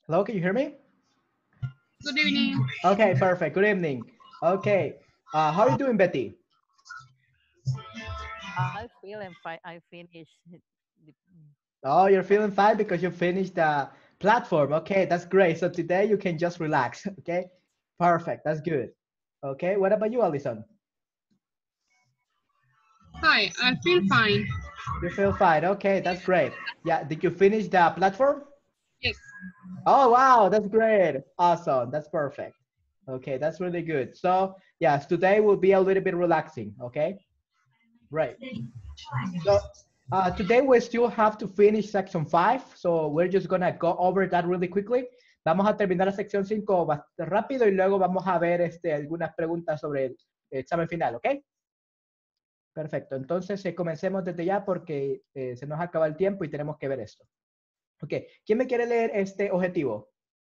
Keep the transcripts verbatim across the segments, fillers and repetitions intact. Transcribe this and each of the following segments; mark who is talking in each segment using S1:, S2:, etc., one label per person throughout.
S1: Hello, can you hear me?
S2: Good evening.
S1: Okay, perfect. Good evening. Okay. Uh, how are you doing, Betty?
S3: I feel and fi I finished. the-
S1: Oh, you're feeling fine because you finished the platform. Okay, that's great. So today you can just relax. Okay, perfect. That's good. Okay, what about you, Alison?
S2: Hi, I feel fine.
S1: You feel fine. Okay, that's great. Yeah, did you finish the platform?
S2: Yes.
S1: Oh, wow, that's great. Awesome. That's perfect. Okay, that's really good. So, yes, today will be a little bit relaxing. Okay, right. So, uh, today we still have to finish section five. So, we're just going to go over that really quickly. Vamos a terminar la sección cinco bastante rápido y luego vamos a ver este, algunas preguntas sobre el examen final. ¿Ok? Perfecto. Entonces, eh, comencemos desde ya porque eh, se nos acaba el tiempo y tenemos que ver esto. Ok. ¿Quién me quiere leer este objetivo?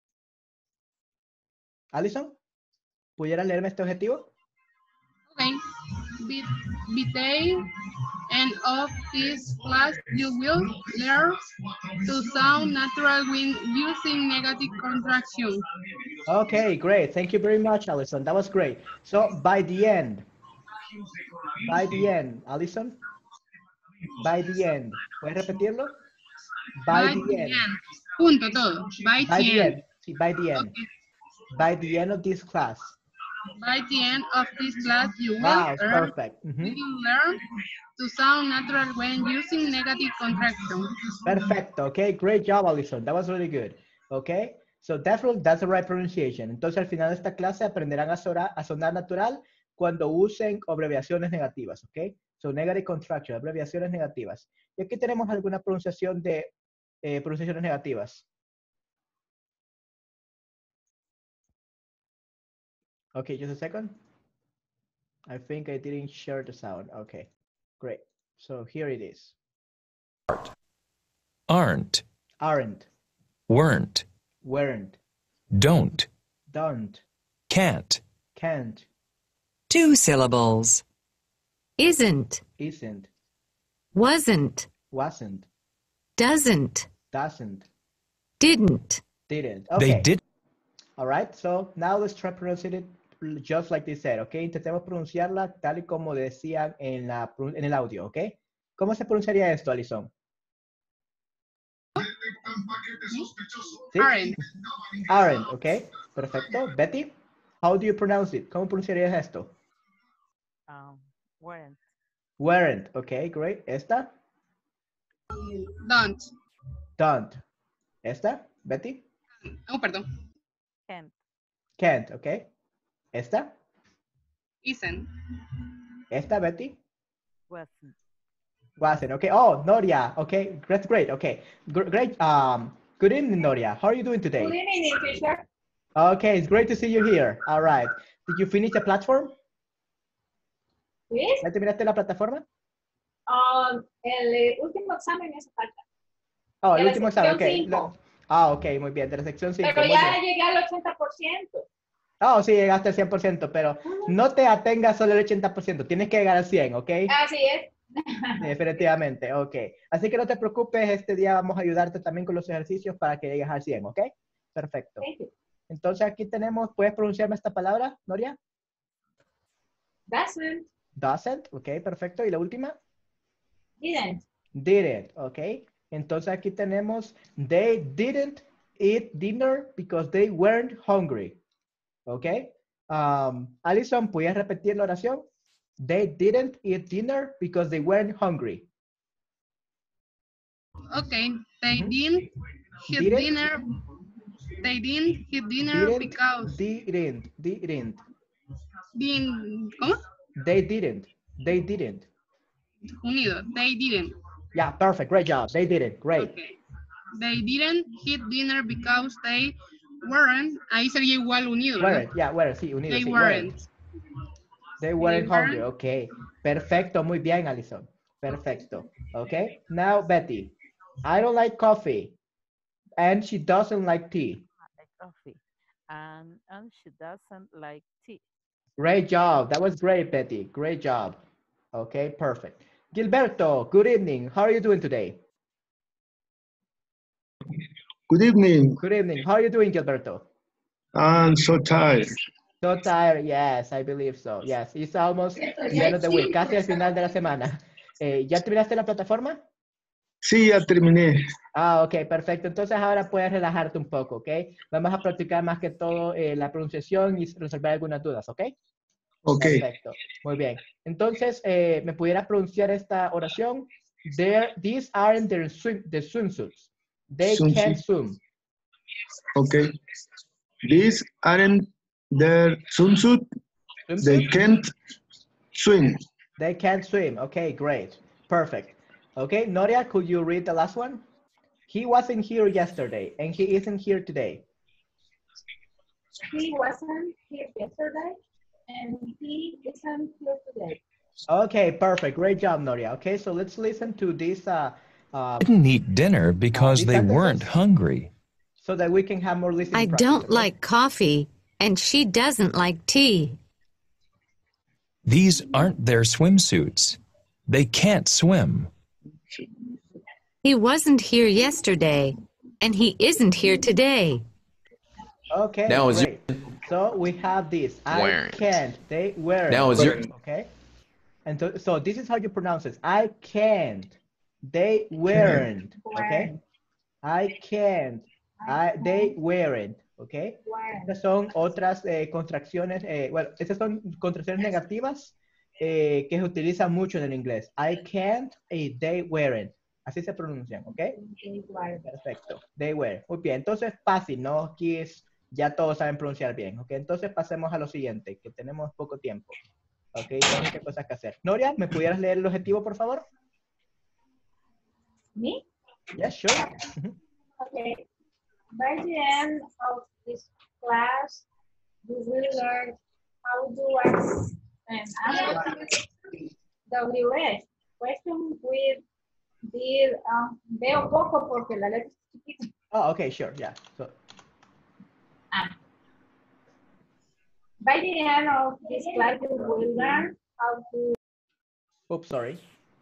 S1: Alison, ¿pudieras leerme este objetivo?
S2: Okay. Be, be the end of this class, you will learn to sound natural when using negative contraction.
S1: Okay, great. Thank you very much, Alison. That was great. So, by the end, by the end, Alison, by the end. ¿Puedes repetirlo? By
S2: By
S1: the
S2: the
S1: end.
S2: end. Punto todo. By
S1: By
S2: the
S1: the
S2: end.
S1: end. Sí, by the end.
S2: Okay.
S1: By the end of this class.
S2: By the end of this class, you will
S1: Wow,
S2: learn,
S1: perfect.
S2: you
S1: Mhm.
S2: will learn to sound natural when using negative contraction.
S1: Perfecto. Okay, great job, Alison. That was really good. Okay, so definitely that's the right pronunciation. Entonces, al final de esta clase aprenderán a, sonar, a sonar natural cuando usen abreviaciones negativas. Ok, so negative contraction, abreviaciones negativas. Y aquí tenemos alguna pronunciación de eh, pronunciaciones negativas. Okay, just a second. I think I didn't share the sound. Okay, great. So here it is.
S4: Aren't,
S1: Aren't,
S4: weren't,
S1: weren't,
S4: don't,
S1: don't,
S4: can't,
S1: can't,
S5: Two syllables. Isn't,
S1: isn't,
S5: wasn't,
S1: wasn't,
S5: doesn't,
S1: doesn't,
S5: didn't.
S1: didn't.
S4: they
S1: Okay.
S4: did.
S1: All right. So now let's try pronouncing it just like they said. Okay. Intentemos pronunciarla tal y como decían en, la, en el audio. Okay. ¿Cómo se pronunciaría esto, Alison? ¿Sí?
S2: Aren't.
S1: Aren't. Okay. Perfecto. Betty, how do you pronounce it? ¿Cómo pronunciarías esto?
S3: Um, weren't.
S1: Weren't. Okay. Great. ¿Esta?
S2: Don't.
S1: Don't. ¿Esta? Betty?
S2: Oh, perdón.
S3: Can't.
S1: Can't. Okay. ¿Esta?
S2: Isn't.
S1: ¿Esta, Betty?
S3: Wasn't.
S1: Wasn't. Okay. Oh, Noria. Okay. That's great. Okay. Gr- great. Um, good evening, Noria. How are you doing today?
S6: Good evening, teacher.
S1: Okay. It's great to see you here. All right. Did you finish the platform?
S6: Yes.
S1: ¿Ya terminaste la plataforma?
S6: Um, el eh, último examen me hace falta.
S1: Oh,
S6: De
S1: el
S6: la
S1: último examen.
S6: sección
S1: Okay.
S6: cinco.
S1: Lo- Ah, ok. Muy bien. De la sección cinco.
S6: Pero
S1: Muy
S6: ya
S1: bien.
S6: llegué al ochenta por ciento.
S1: Oh, sí, llegaste al cien por ciento, pero no te atengas solo al ochenta por ciento. Tienes que llegar al cien, ¿ok?
S6: Así es.
S1: Definitivamente, ok. Así que no te preocupes, este día vamos a ayudarte también con los ejercicios para que llegues al cien, ¿ok? Perfecto.
S6: Thank you.
S1: Entonces aquí tenemos, ¿puedes pronunciarme esta palabra, Noria?
S6: Doesn't,
S1: Doesn't, ok, perfecto. ¿Y la última?
S6: didn't.
S1: Didn't, ok. Entonces aquí tenemos, they didn't eat dinner because they weren't hungry, ok. Um, Alison, ¿puedes repetir la oración? They didn't eat dinner because they weren't hungry.
S2: Okay. They
S1: Mhm.
S2: didn't eat
S1: Didn't?
S2: dinner. They didn't eat dinner
S1: Didn't,
S2: because
S1: didn't, didn't.
S2: didn't. ¿Cómo?
S1: They didn't, they didn't.
S2: Unido. They didn't.
S1: Yeah, perfect, great job. They didn't, great.
S2: Okay. They didn't eat dinner because they weren't. Ahí sería igual unido, ¿verdad?
S1: Weren't, yeah, weren't, sí, unido,
S2: They
S1: sí,
S2: weren't.
S1: They weren't hungry,
S2: weren't.
S1: okay. Perfecto, muy bien, Alison. Perfecto, okay. Now, Betty, I don't like coffee, and she doesn't like tea.
S3: Like coffee. And, and she doesn't like tea.
S1: Great job, that was great, Betty, great job. Okay, perfect. Gilberto, good evening. How are you doing today?
S7: Good evening.
S1: Good evening. How are you doing, Gilberto?
S7: I'm so tired.
S1: So tired. Yes, I believe so. Yes, it's almost the end of the week. Casi al final de la semana. Eh, ¿Ya terminaste la plataforma?
S7: Sí, ya terminé.
S1: Ah, ok, perfecto. Entonces ahora puedes relajarte un poco, ¿ok? Vamos a practicar más que todo eh, la pronunciación y resolver algunas dudas, ¿ok?
S7: Ok.
S1: Perfecto. Muy bien. Entonces, eh, ¿me pudieras pronunciar esta oración? There, these aren't their swim, the swimsuits. They
S7: Swimsuit.
S1: can't swim.
S7: Okay. These aren't their swimsuit. They
S1: Swimsuit?
S7: can't swim.
S1: They can't swim. Okay, great. Perfect. Okay, Noria, could you read the last one? He wasn't here yesterday, and he isn't here today.
S6: He wasn't here yesterday, and he isn't here today.
S1: Okay, perfect. Great job, Noria. Okay, so let's listen to this. Uh, uh,
S4: Didn't eat dinner because
S1: these
S4: they weren't
S1: sentences
S4: hungry.
S1: so that we can have more listening
S5: I
S1: practice,
S5: don't
S1: okay?
S5: like coffee, and she doesn't like tea.
S4: These aren't their swimsuits. They can't swim.
S5: He wasn't here yesterday, and he isn't here today.
S1: Okay,
S8: Now is
S1: great. So we have this. I
S8: Weren't.
S1: can't. They weren't.
S8: Now is your
S1: Okay. And so, so this is how you pronounce it. I can't. They weren't. Okay. I can't. I, they weren't. Okay. Estas son otras eh, contracciones. Eh, bueno, estas son contracciones negativas eh, que se utilizan mucho en el inglés. I can't y they weren't. Así se pronuncian. Ok. Perfecto. They were. Muy bien. Entonces, fácil, ¿no? Aquí es, ya todos saben pronunciar bien. Ok. Entonces, pasemos a lo siguiente, que tenemos poco tiempo. Ok. Hay muchas cosas que hacer. Noria, ¿me pudieras leer el objetivo, por favor?
S6: Me?
S1: Yes, sure.
S6: Okay. By the end of this class, you will learn how to ask and answer W S. Question with the, um, veo poco porque la letra es chiquita.
S1: Oh, okay, sure, yeah. So,
S6: Ah. By the end of this class, you will learn how to,
S1: oops, sorry.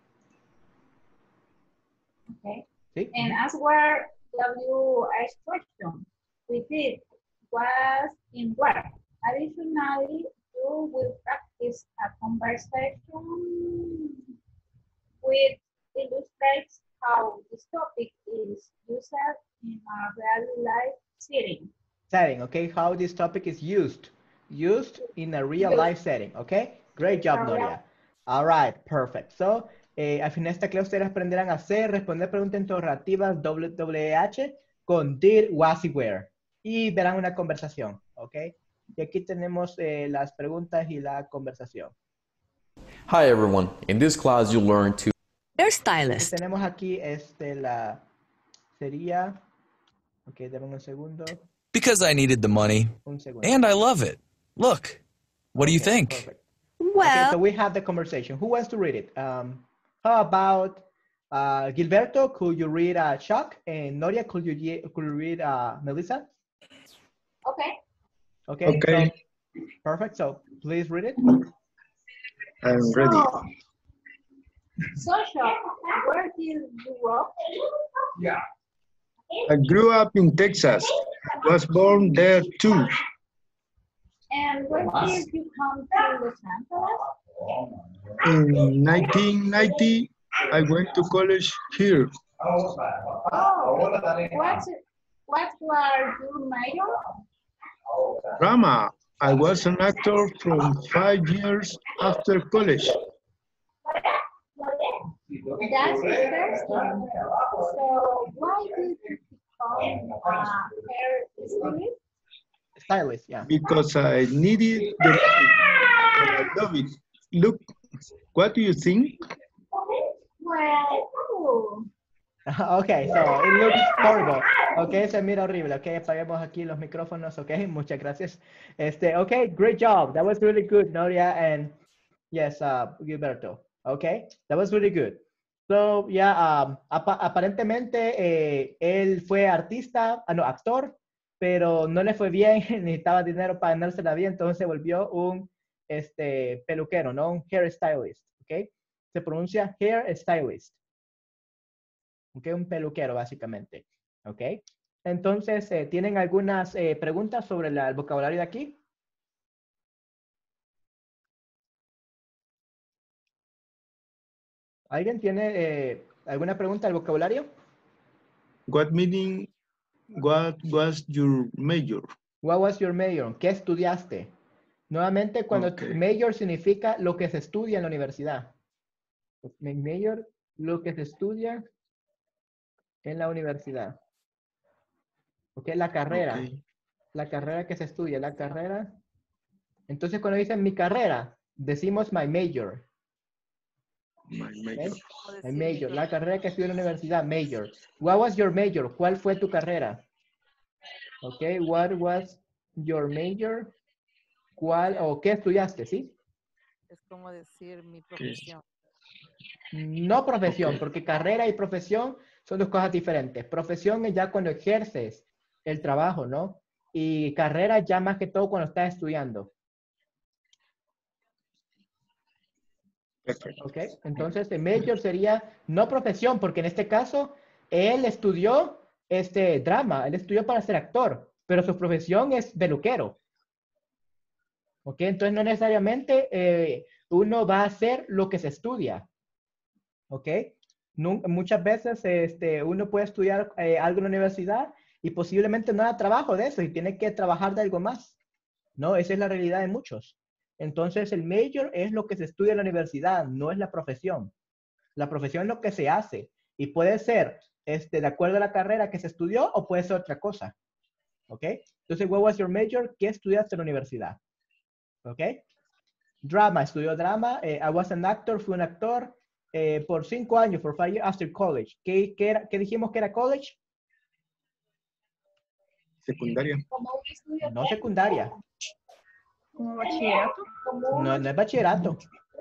S6: okay,
S1: ¿Sí?
S6: and answer W S question. With it was in what? Additionally, you will practice a conversation which illustrates how this topic is used in a real life setting.
S1: Setting, okay, how this topic is used. Used in a real life setting, okay? Great job, Noria. All right, perfect. So, eh, al final de esta clase ustedes aprenderán a hacer, responder preguntas interrogativas W W H con did, was y where. Y verán una conversación, ok? Y aquí tenemos eh, las preguntas y la conversación.
S8: Hi everyone. In this class you'll learn to
S5: Hairstylist.
S1: Tenemos aquí este, la, sería, ok, dame un segundo,
S4: Because I needed the money.
S1: un segundo.
S4: And I love it. Look. What do you
S1: Okay,
S4: think?
S1: perfect.
S5: Well,
S1: Okay, so we have the conversation. Who wants to read it? Um, how about uh, Gilberto? Could you read uh, Chuck? And Noria, could you, could you read uh, Melissa?
S6: Okay.
S1: Okay.
S7: Okay.
S1: So, perfect. So please read it.
S7: I'm ready.
S6: So, Sasha, where did you grow up?
S7: I grew up in Texas. Was born there too.
S6: And when did you come to Los Angeles?
S7: In nineteen ninety, I went to college here.
S6: Oh, what, what were your major?
S7: Drama. I was an actor from five years after college.
S6: That's interesting. So why did you become a hair stylist?
S1: Stylist, yeah.
S7: Because I needed the money. I love it. Look, what do you think?
S6: Well, oh,
S1: Okay, so it looks horrible. Okay, se mira horrible. Okay, apaguemos aquí los micrófonos. Okay, muchas gracias. Este, okay, great job. That was really good, Noria, and yes, uh, Gilberto. Okay, that was really good. So, yeah, um, apa aparentemente eh, él fue artista, ah, no, actor, pero no le fue bien, necesitaba dinero para ganársela bien, entonces se volvió un este, peluquero, ¿no? Un hairstylist, ¿ok? Se pronuncia hairstylist. ¿Ok? Un peluquero, básicamente, ¿ok? Entonces, eh, ¿tienen algunas eh, preguntas sobre la- el vocabulario de aquí? ¿Alguien tiene eh, alguna pregunta del vocabulario?
S7: What meaning, what was your major?
S1: What was your major? ¿Qué estudiaste? Nuevamente, cuando
S7: Okay.
S1: major significa lo que se estudia en la universidad. Mi major, lo que se estudia en la universidad. Ok, la carrera.
S7: Okay.
S1: La carrera que se estudia, la carrera. Entonces, cuando dicen mi carrera, decimos my major.
S7: My
S1: ¿ok?
S7: major.
S3: ¿Cómo
S1: My
S3: decir mi
S1: major, la
S3: carrera?
S1: carrera que estudié en la universidad, major. What was your major? ¿Cuál fue tu carrera? Ok, what was your major? ¿Cuál o qué estudiaste, sí?
S3: Es como decir mi profesión.
S1: No profesión,
S7: Ok.
S1: porque carrera y profesión son dos cosas diferentes. Profesión es ya cuando ejerces el trabajo, ¿no? Y carrera ya más que todo cuando estás estudiando.
S7: Perfecto.
S1: ¿Ok? Entonces, el major sería no profesión, porque en este caso, él estudió este drama, él estudió para ser actor, pero su profesión es peluquero. ¿Ok? Entonces, no necesariamente eh, uno va a hacer lo que se estudia. ¿Ok? Nun- muchas veces este, uno puede estudiar eh, algo en la universidad y posiblemente no haga trabajo de eso y tiene que trabajar de algo más. ¿No? Esa es la realidad de muchos. Entonces, el major es lo que se estudia en la universidad, no es la profesión. La profesión es lo que se hace y puede ser este, de acuerdo a la carrera que se estudió o puede ser otra cosa. ¿Ok? Entonces, what was your major? ¿Qué estudiaste en la universidad? ¿Ok? Drama, estudió drama. Eh, I was an actor, fui un actor eh, por cinco años, for five years after college. ¿Qué, qué, era, ¿Qué dijimos que era college?
S7: Secundaria.
S6: Como un estudio
S1: No secundaria.
S6: como bachillerato. Como
S1: No, no es bachillerato.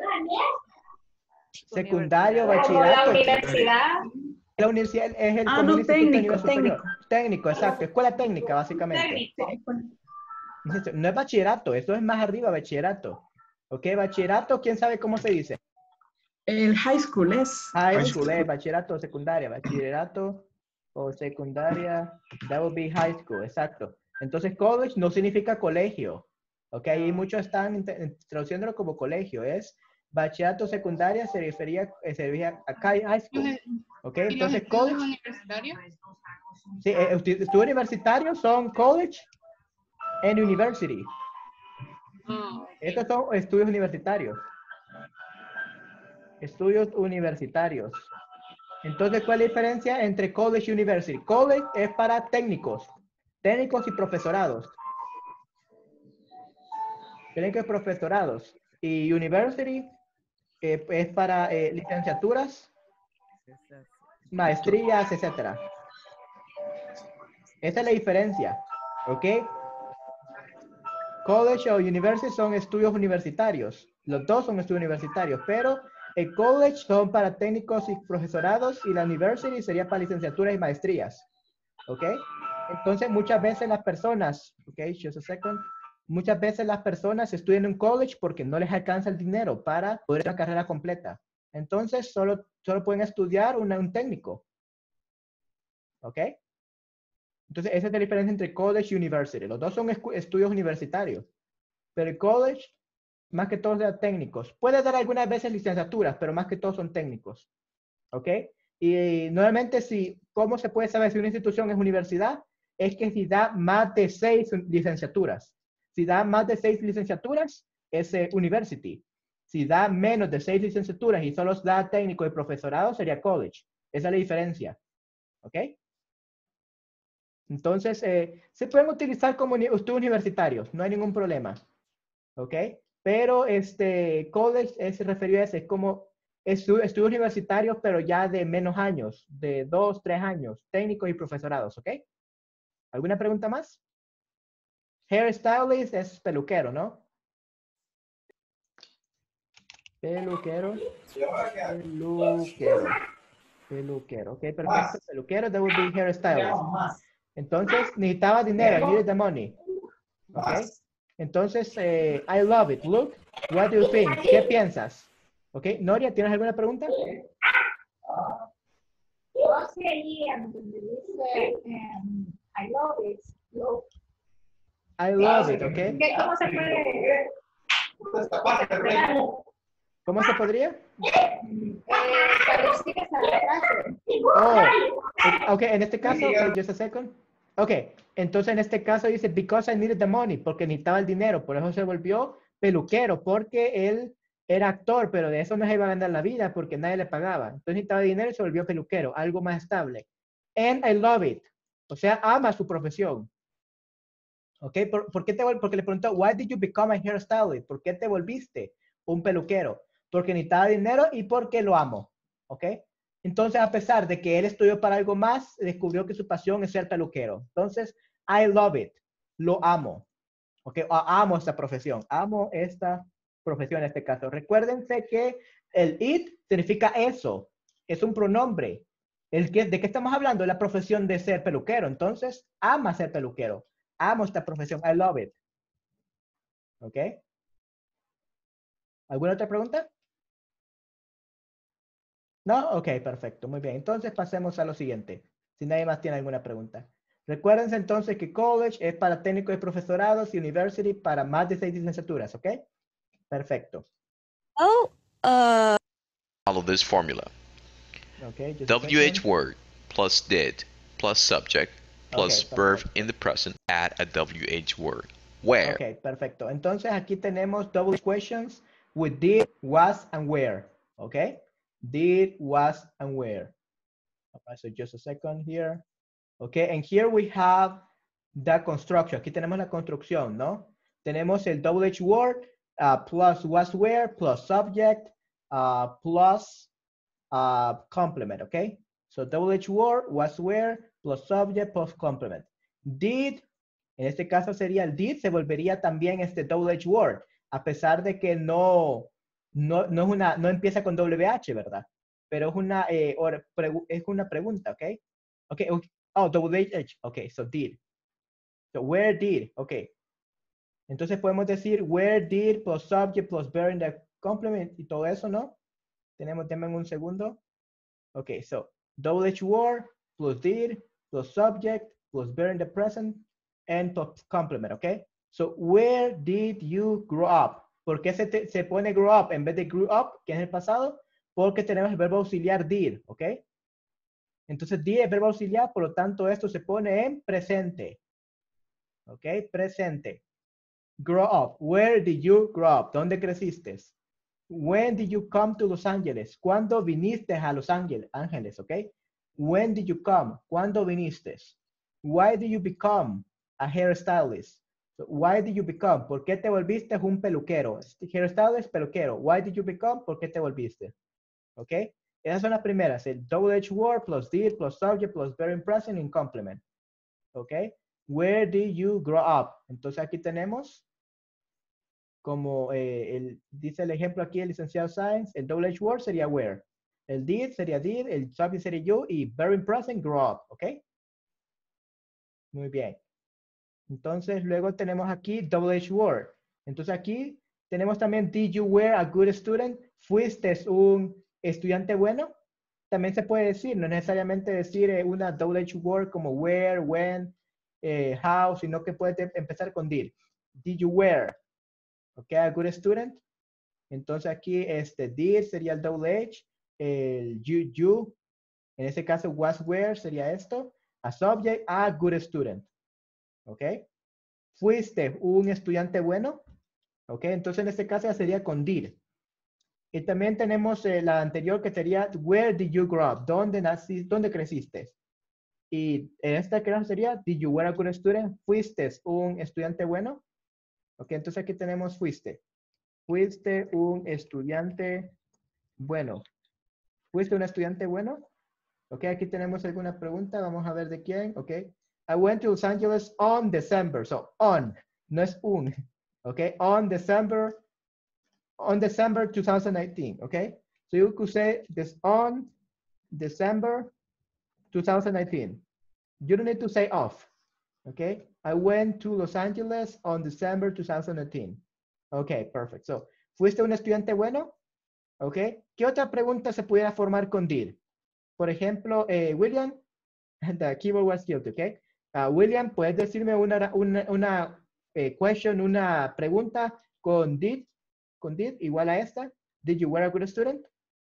S3: Universidad.
S1: Secundario,
S6: Como la
S1: bachillerato.
S6: universidad.
S1: La universidad es el
S9: Ah,
S1: como
S9: no,
S1: un instituto de
S9: técnico,
S1: nivel superior.
S9: técnico.
S1: Técnico, exacto. Escuela técnica, básicamente.
S6: Técnico.
S1: No es bachillerato, eso es más arriba, bachillerato. ¿Ok? Bachillerato, ¿quién sabe cómo se dice?
S9: El high school es.
S1: High
S7: High
S1: school,
S7: school.
S1: eh, bachillerato o secundaria. Bachillerato o secundaria, that would be high school, exacto. Entonces, college no significa colegio. ¿Ok? Y
S3: No.
S1: muchos están int- traduciéndolo como colegio. Es bachillerato secundaria, se refería, eh, se refería a high high school. ¿Ok?
S2: ¿Y los
S1: Entonces,
S2: estudios
S1: college,
S2: universitarios?
S1: sí, eh, estu- estudios universitarios son college and university.
S2: Ah, ok.
S1: Estos son estudios universitarios. Estudios universitarios. Entonces, ¿cuál es la diferencia entre college y university? College es para técnicos, técnicos y profesorados. Técnicos y profesorados. Y university eh, es para eh, licenciaturas, maestrías, etcétera. Esa es la diferencia, ¿ok? College o university son estudios universitarios. Los dos son estudios universitarios, pero el college son para técnicos y profesorados y la university sería para licenciaturas y maestrías, ¿ok? Entonces, muchas veces las personas, ¿ok? Just a second. Muchas veces las personas estudian en college porque no les alcanza el dinero para poder hacer la carrera completa. Entonces, solo, solo pueden estudiar una- un técnico, ¿ok? Entonces, esa es la diferencia entre college y university. Los dos son escu- estudios universitarios. Pero el college, más que todo, son técnicos. Puede dar algunas veces licenciaturas, pero más que todo son técnicos. ¿Ok? Y nuevamente, si, ¿cómo se puede saber si una institución es universidad? Es que si da más de seis licenciaturas. Si da más de seis licenciaturas, es eh, university. Si da menos de seis licenciaturas y solo da técnico y profesorado, sería college. Esa es la diferencia. ¿Ok? Entonces, eh, se pueden utilizar como uni- estudios universitarios, no hay ningún problema. ¿Ok? Pero este college es referido a ese, es como estu- estudios universitarios, pero ya de menos años, de dos, tres años, técnicos y profesorados. ¿Ok? ¿Alguna pregunta más? Hairstylist es peluquero, ¿no? Peluquero. Peluquero. Peluquero. Ok, perfecto. Peluquero, that would be hairstylist. Entonces, necesitaba dinero. I needed the money. Ok. Entonces, eh, I love it. Look, what do you think? ¿Qué piensas? Ok, Noria, ¿tienes alguna pregunta?
S6: Yo sería donde dice em, I love it. Love.
S1: I love it, ¿ok?
S6: ¿Qué- ¿Cómo se puede?
S1: ¿Cómo se podría?
S6: Eh, traducir esa frase.
S1: Oh, eh, ok, en este caso, ok, just a second. Ok, entonces en este caso dice, because I needed the money, porque necesitaba el dinero, por eso se volvió peluquero, porque él era actor, pero de eso no se iba a ganar la vida, porque nadie le pagaba. Entonces necesitaba dinero y se volvió peluquero, algo más estable. And I love it, o sea, ama su profesión. Ok, ¿por, por qué te vol- porque le preguntó, why did you become a hairstylist? ¿Por qué te volviste un peluquero? Porque necesitaba dinero y porque lo amo. Ok. Entonces, a pesar de que él estudió para algo más, descubrió que su pasión es ser peluquero. Entonces, I love it. Lo amo. Ok. O amo esta profesión. Amo esta profesión en este caso. Recuérdense que el it significa eso. Es un pronombre. El que, ¿de qué estamos hablando? La profesión de ser peluquero. Entonces, ama ser peluquero. Amo esta profesión. I love it. Ok. ¿Alguna otra pregunta? No, ok, perfecto, muy bien. Entonces pasemos a lo siguiente, si nadie más tiene alguna pregunta. Recuérdense entonces que college es para técnicos y profesorados y university para más de seis licenciaturas, ¿ok? Perfecto.
S10: Oh, uh,
S8: Follow this formula.
S1: Okay, just a
S8: W H
S1: second.
S8: word plus did plus subject plus
S1: Okay,
S8: verb
S1: perfecto.
S8: in the present. Add a W H word. Where?
S1: Ok, perfecto. Entonces aquí tenemos double questions with did, was, and where. Ok? Did, was, and where. Okay, so just a second here. Okay, and here we have the construction. Aquí tenemos la construcción, ¿no? Tenemos el double H word uh, plus was, where, plus subject, uh, plus uh, complement, okay? So double H word, was, where, plus subject, plus complement. Did, en este caso sería el did, se volvería también este double H word, a pesar de que no, no, no, es una, no empieza con W H, ¿verdad? Pero es una, eh, or, pregu es una pregunta, ¿ok? Okay, okay. Oh, double H, okay, so did. So where did, okay. Entonces podemos decir where did plus subject plus verb in the complement y todo eso, ¿no? Tenemos, denme un segundo. Okay, so double H word plus did plus subject plus verb in the present and plus complement, okay? So where did you grow up? ¿Por qué se, te, se pone grow up en vez de grew up, que es el pasado? Porque tenemos el verbo auxiliar did, okay? Entonces did es verbo auxiliar, por lo tanto esto se pone en presente, okay? Presente. Grow up. Where did you grow up? ¿Dónde creciste? When did you come to Los Angeles? ¿Cuándo viniste a Los Ángeles? Ángeles, ¿ok? When did you come? ¿Cuándo viniste? Why did you become a hairstylist? So, why did you become? ¿Por qué te volviste un peluquero? Hairstylist, peluquero. Why did you become? ¿Por qué te volviste? ¿Ok? Esas son las primeras. El double H word plus did plus subject plus verb in present in complement. ¿Ok? Where did you grow up? Entonces aquí tenemos como eh, el, dice el ejemplo aquí el licenciado Science, el double H word sería where. El did sería did, el subject sería you y verb in present, grow up, ¿ok? Muy bien. Entonces luego tenemos aquí double H word. Entonces aquí tenemos también did you were a good student? ¿Fuiste un estudiante bueno? También se puede decir, no necesariamente decir eh, una double H word como where, when, eh, how, sino que puede empezar con did. Did you were? Ok, a good student. Entonces aquí este did sería el double H, el you, you, en este caso was, where sería esto, a subject, a good student. Ok, fuiste un estudiante bueno. Ok, entonces en este caso ya sería con did. Y también tenemos eh, la anterior que sería where did you grow up? ¿Dónde naciste? ¿Dónde creciste? Y en esta caso sería did you were a good student? ¿Fuiste un estudiante bueno? Ok, entonces aquí tenemos fuiste. Fuiste un estudiante bueno. ¿Fuiste un estudiante bueno? Ok, aquí tenemos alguna pregunta. Vamos a ver de quién. Ok. I went to Los Angeles on December. So, on. No es un. Ok. On December. On December two thousand nineteen. Ok. So, you could say this on December two thousand nineteen. You don't need to say off. Ok. I went to Los Angeles on December two thousand nineteen. Ok, perfect. So, ¿fuiste un estudiante bueno? Ok. ¿Qué otra pregunta se pudiera formar con did? Por ejemplo, eh, William, the keyboard was guilty, ok. Uh, William, ¿puedes decirme una, una, una eh, question, una pregunta con did, con did igual a esta? Did you were a good student?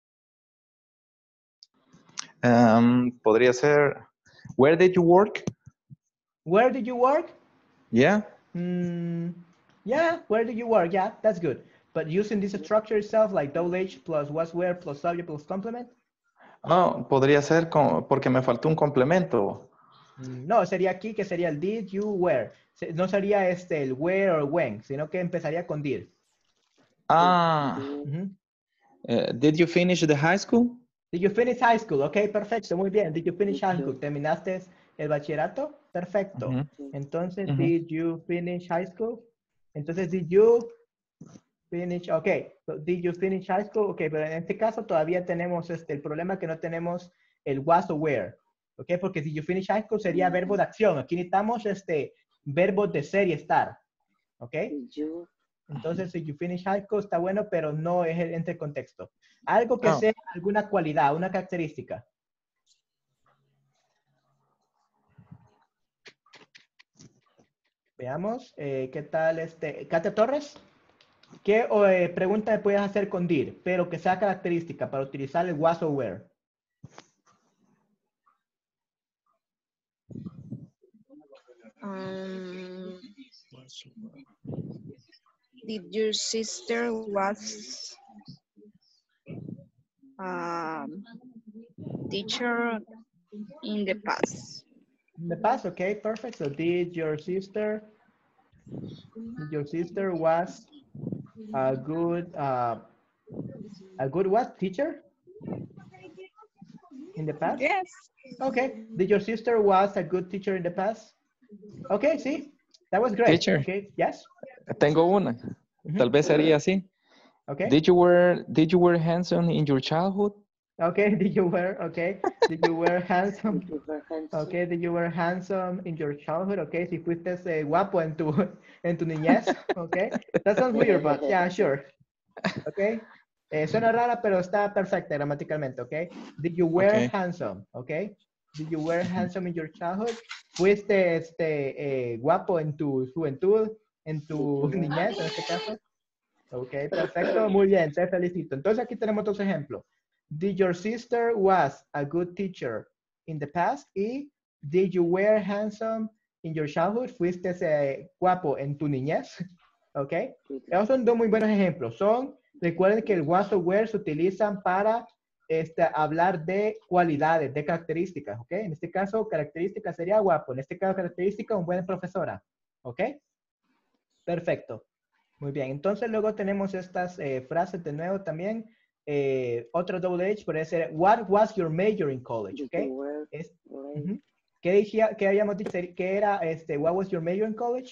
S11: Um, podría ser, where did you work?
S1: Where did you work?
S11: Yeah.
S1: Mm, yeah, where did you work? Yeah, that's good. But using this structure itself, like double H plus was where plus subject plus complement?
S11: Oh, podría ser con, porque me faltó un complemento.
S1: No, sería aquí que sería el did, you, where. No sería este el where or when, sino que empezaría con did.
S11: Ah.
S1: Uh-huh.
S11: uh, did you finish the high school?
S1: Did you finish high school? Ok, perfecto, muy bien. Did you finish high school? ¿Terminaste el bachillerato? Perfecto.
S11: Uh-huh.
S1: Entonces,
S11: Uh-huh.
S1: did you finish high school? Entonces, did you finish, ok, so did you finish high school? Ok, pero en este caso todavía tenemos este, el problema que no tenemos el was o where. Ok, porque did you finish high school sería verbo de acción. Aquí necesitamos este verbo de ser y estar. Ok. Entonces, did you finish high school está bueno, pero no es el, entre el contexto. Algo que
S11: Oh.
S1: sea alguna cualidad, una característica. Veamos, eh, ¿qué tal este? Katia Torres, ¿qué eh, pregunta me puedes hacer con did, pero que sea característica para utilizar el was o where?
S10: Um, did your sister was um, teacher in the past?
S1: In the past, okay, perfect. So did your sister, did your sister was a good, uh, a good what, teacher? In the past?
S10: Yes.
S1: Okay. Did your sister was a good teacher in the past? Okay, see, that was great.
S11: Teacher.
S1: Okay, yes.
S11: Tengo una.
S1: Mm-hmm.
S11: Tal vez sería así.
S1: Okay.
S11: Did you wear Did you wear handsome in your childhood?
S1: Okay. Did you wear? Okay. Did you wear handsome? Okay. Did you wear handsome in your childhood? Okay. Si fuiste eh, guapo en tu en tu niñez. Okay. That sounds weird, but yeah, sure. Okay. Eh, suena rara, pero está perfecta gramaticalmente. Okay. Did you wear
S11: Okay.
S1: handsome? Okay. Did you wear handsome in your childhood? ¿Fuiste este, eh, guapo en tu juventud, en tu niñez, en este caso? Ok, perfecto, muy bien, te felicito. Entonces aquí tenemos dos ejemplos. Did your sister was a good teacher in the past? Y did you wear handsome in your childhood? ¿Fuiste eh, guapo en tu niñez? Ok, esos son dos muy buenos ejemplos. Son, recuerden que el was o where se utilizan para Este, hablar de cualidades, de características, ¿ok? En este caso, característica sería guapo. En este caso, característica, una buena profesora, ¿ok? Perfecto. Muy bien. Entonces, luego tenemos estas eh, frases de nuevo también. Eh, otro double H puede ser, what was your major in college, ¿ok? Es, uh-huh. ¿Qué, dije, ¿Qué habíamos dicho? ¿Qué era, este, what was your major in college?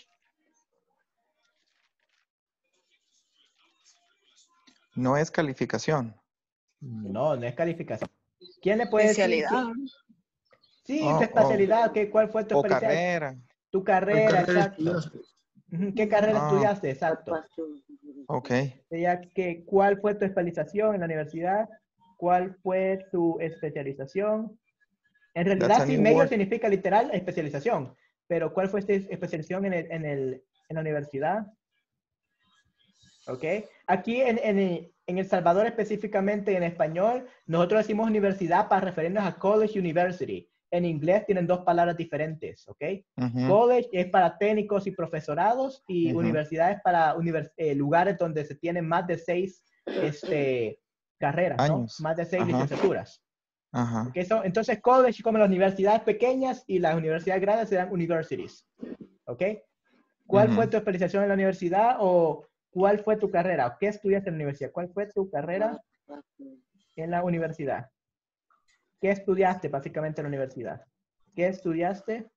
S11: No es calificación.
S1: No, no es calificación. ¿Quién le puede
S10: Especialidad.
S1: decir? Sí,
S11: Oh,
S1: tu especialidad. ¿Qué, ¿Cuál fue tu
S11: O
S1: especialidad?
S11: carrera.
S1: Tu carrera, exacto.
S7: estudiaste?
S1: ¿Qué carrera
S11: Ah.
S1: estudiaste? Exacto.
S11: Ok.
S1: Sería que, ¿cuál fue tu especialización en la universidad? ¿Cuál fue tu especialización? En
S11: That's
S1: realidad,
S11: a
S1: sí,
S11: new
S1: major
S11: word.
S1: significa literal especialización. Pero ¿cuál fue tu especialización en, el, en, el, en la universidad? ¿Ok? Aquí en, en, en El Salvador, específicamente en español, nosotros decimos universidad para referirnos a college university. En inglés tienen dos palabras diferentes, ¿ok?
S11: Uh-huh.
S1: College es para técnicos y profesorados y
S11: Uh-huh.
S1: universidad es para univers eh, lugares donde se tienen más de seis este, carreras, ¿no?
S11: Años.
S1: Más de seis
S11: Ajá.
S1: licenciaturas.
S11: Ajá.
S1: Okay, so, entonces, college como las universidades pequeñas y las universidades grandes serán universities, ¿ok? ¿Cuál
S11: Uh-huh.
S1: fue tu especialización en la universidad o cuál fue tu carrera? ¿Qué estudiaste en la universidad? ¿Cuál fue tu carrera en la universidad? ¿Qué estudiaste básicamente en la universidad? ¿Qué estudiaste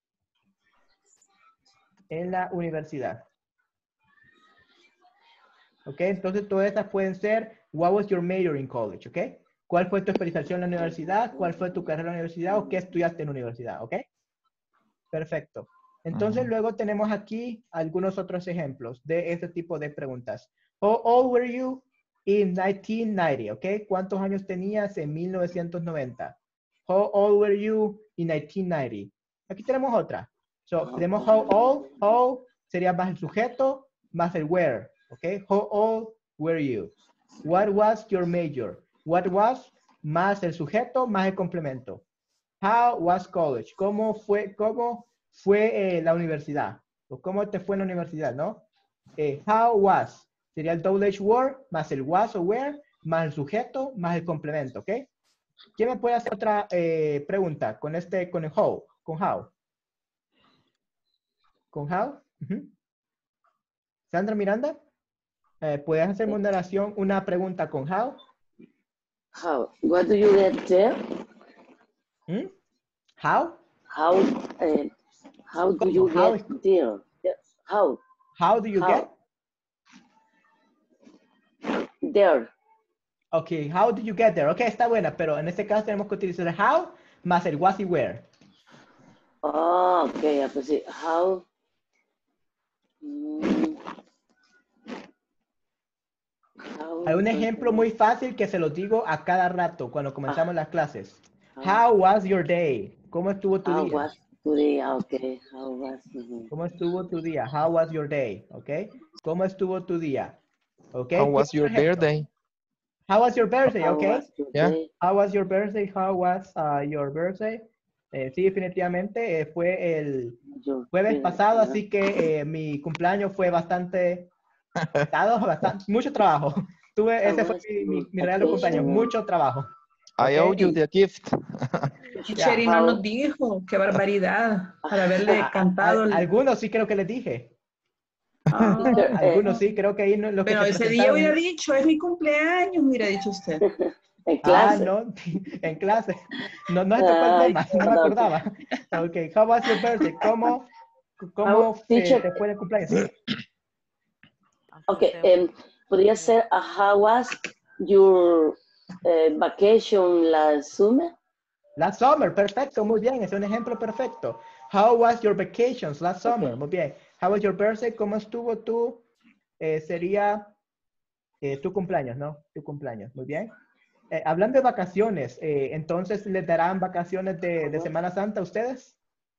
S1: en la universidad? ¿Ok? Entonces todas estas pueden ser, what was your major in college? ¿Ok? ¿Cuál fue tu especialización en la universidad? ¿Cuál fue tu carrera en la universidad? ¿O qué estudiaste en la universidad? ¿Ok? Perfecto. Entonces
S11: Uh-huh.
S1: luego tenemos aquí algunos otros ejemplos de este tipo de preguntas. How old were you in nineteen ninety? ¿Ok? ¿Cuántos años tenías en mil novecientos noventa? How old were you in nineteen ninety? Aquí tenemos otra. So, tenemos how old, how sería más el sujeto, más el where. ¿Ok? How old were you? What was your major? What was más el sujeto, más el complemento. How was college? ¿Cómo fue, cómo fue eh, la universidad? ¿O cómo te fue en la universidad, no? Eh, how was sería el double H word, más el was o where, más el sujeto, más el complemento, ¿ok? ¿Quién me puede hacer otra eh, pregunta con este, con el how, con how? ¿Con how? Uh-huh. Sandra Miranda, eh, ¿puedes hacerme una oración, una pregunta con how?
S12: How? What do you get there?
S1: ¿Mm? How?
S12: How? Uh, how do you
S1: how
S12: get there? How?
S1: How do you
S12: how?
S1: get?
S12: There.
S1: Ok, how do you get there? Ok, está buena, pero en este caso tenemos que utilizar el how más el was y where.
S12: Oh, ok, pues sí. How? Mm. How
S1: Hay un ejemplo muy fácil que se lo digo a cada rato cuando comenzamos ah. las clases. How was your day? ¿Cómo estuvo tu
S12: how
S1: día?
S12: Was tu día? Okay. How was, uh-huh.
S1: ¿Cómo estuvo tu día? How was your day? Okay. ¿Cómo estuvo tu día? Okay.
S13: How was your birthday?
S1: How was your birthday?
S12: How
S1: Okay.
S12: Was your
S13: yeah.
S12: day?
S1: How was your birthday? How was uh, your birthday? Eh, sí, definitivamente eh, fue el jueves
S12: yo,
S1: pasado,
S12: yeah.
S1: así que eh, mi cumpleaños fue bastante, bastante mucho trabajo. Tuve, ese fue mi, mi, mi regalo de cumpleaños, mucho trabajo.
S13: I
S1: okay.
S13: owe you the gift.
S9: Cheri no nos dijo, qué barbaridad, para haberle cantado.
S1: El... Algunos sí creo que les dije.
S9: Ah,
S1: Algunos sí, creo que ahí no, lo que
S9: pero
S1: se
S9: ese día hubiera dicho, es mi cumpleaños, hubiera dicho usted.
S12: En clase.
S1: Ah, no, en clase. No, no se tocó el tema, no me acordaba. Ok, how was your birthday? ¿Cómo, cómo eh, te fue el cumpleaños? ¿Sí?
S12: Ok, um, podría ser uh, how was your uh, vacation last summer?
S1: Last summer, perfecto, muy bien, es un ejemplo perfecto. How was your vacations last summer? Okay. Muy bien. How was your birthday? ¿Cómo estuvo tu, eh, sería eh, tu cumpleaños, ¿no? Tu cumpleaños, muy bien. Eh, hablando de vacaciones, eh, entonces, ¿les darán vacaciones de, de Semana Santa a ustedes?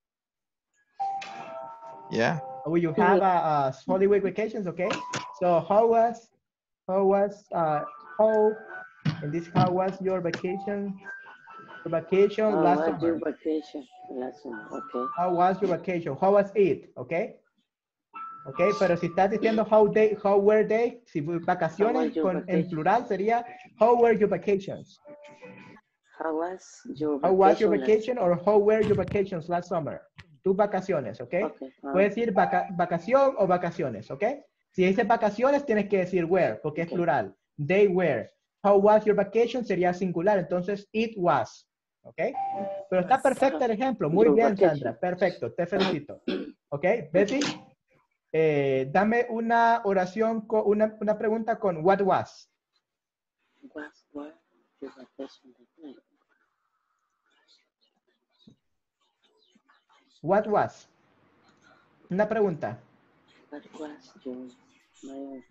S13: Yeah.
S1: Will you have a, a Holy Week vacations? Okay. So how was, how was, uh, how, in this, how was your vacation? Your vacation
S12: how
S1: last
S12: was
S1: summer.
S12: Your vacation last summer? Okay.
S1: How was your vacation? How was it? Okay. Okay, pero si estás diciendo how they, how were they, si vacaciones con, en plural sería how were your vacations?
S12: How was your vacation?
S1: How was your vacation or how were your vacations last summer? Tus vacaciones, ¿ok?
S12: okay. Ah.
S1: Puedes decir vaca vacación o vacaciones, ¿ok? Si dices vacaciones tienes que decir were porque okay. es plural. They were. How was your vacation sería singular, entonces it was, ¿ok? Pero está perfecto el ejemplo. Muy
S12: your
S1: bien,
S12: vacation.
S1: Sandra. Perfecto, te felicito. ¿Ok? Betty, eh, dame una oración, con una, una pregunta con what was.
S12: Was, what, your vacation.
S1: What was? Una pregunta.
S12: What was your... My...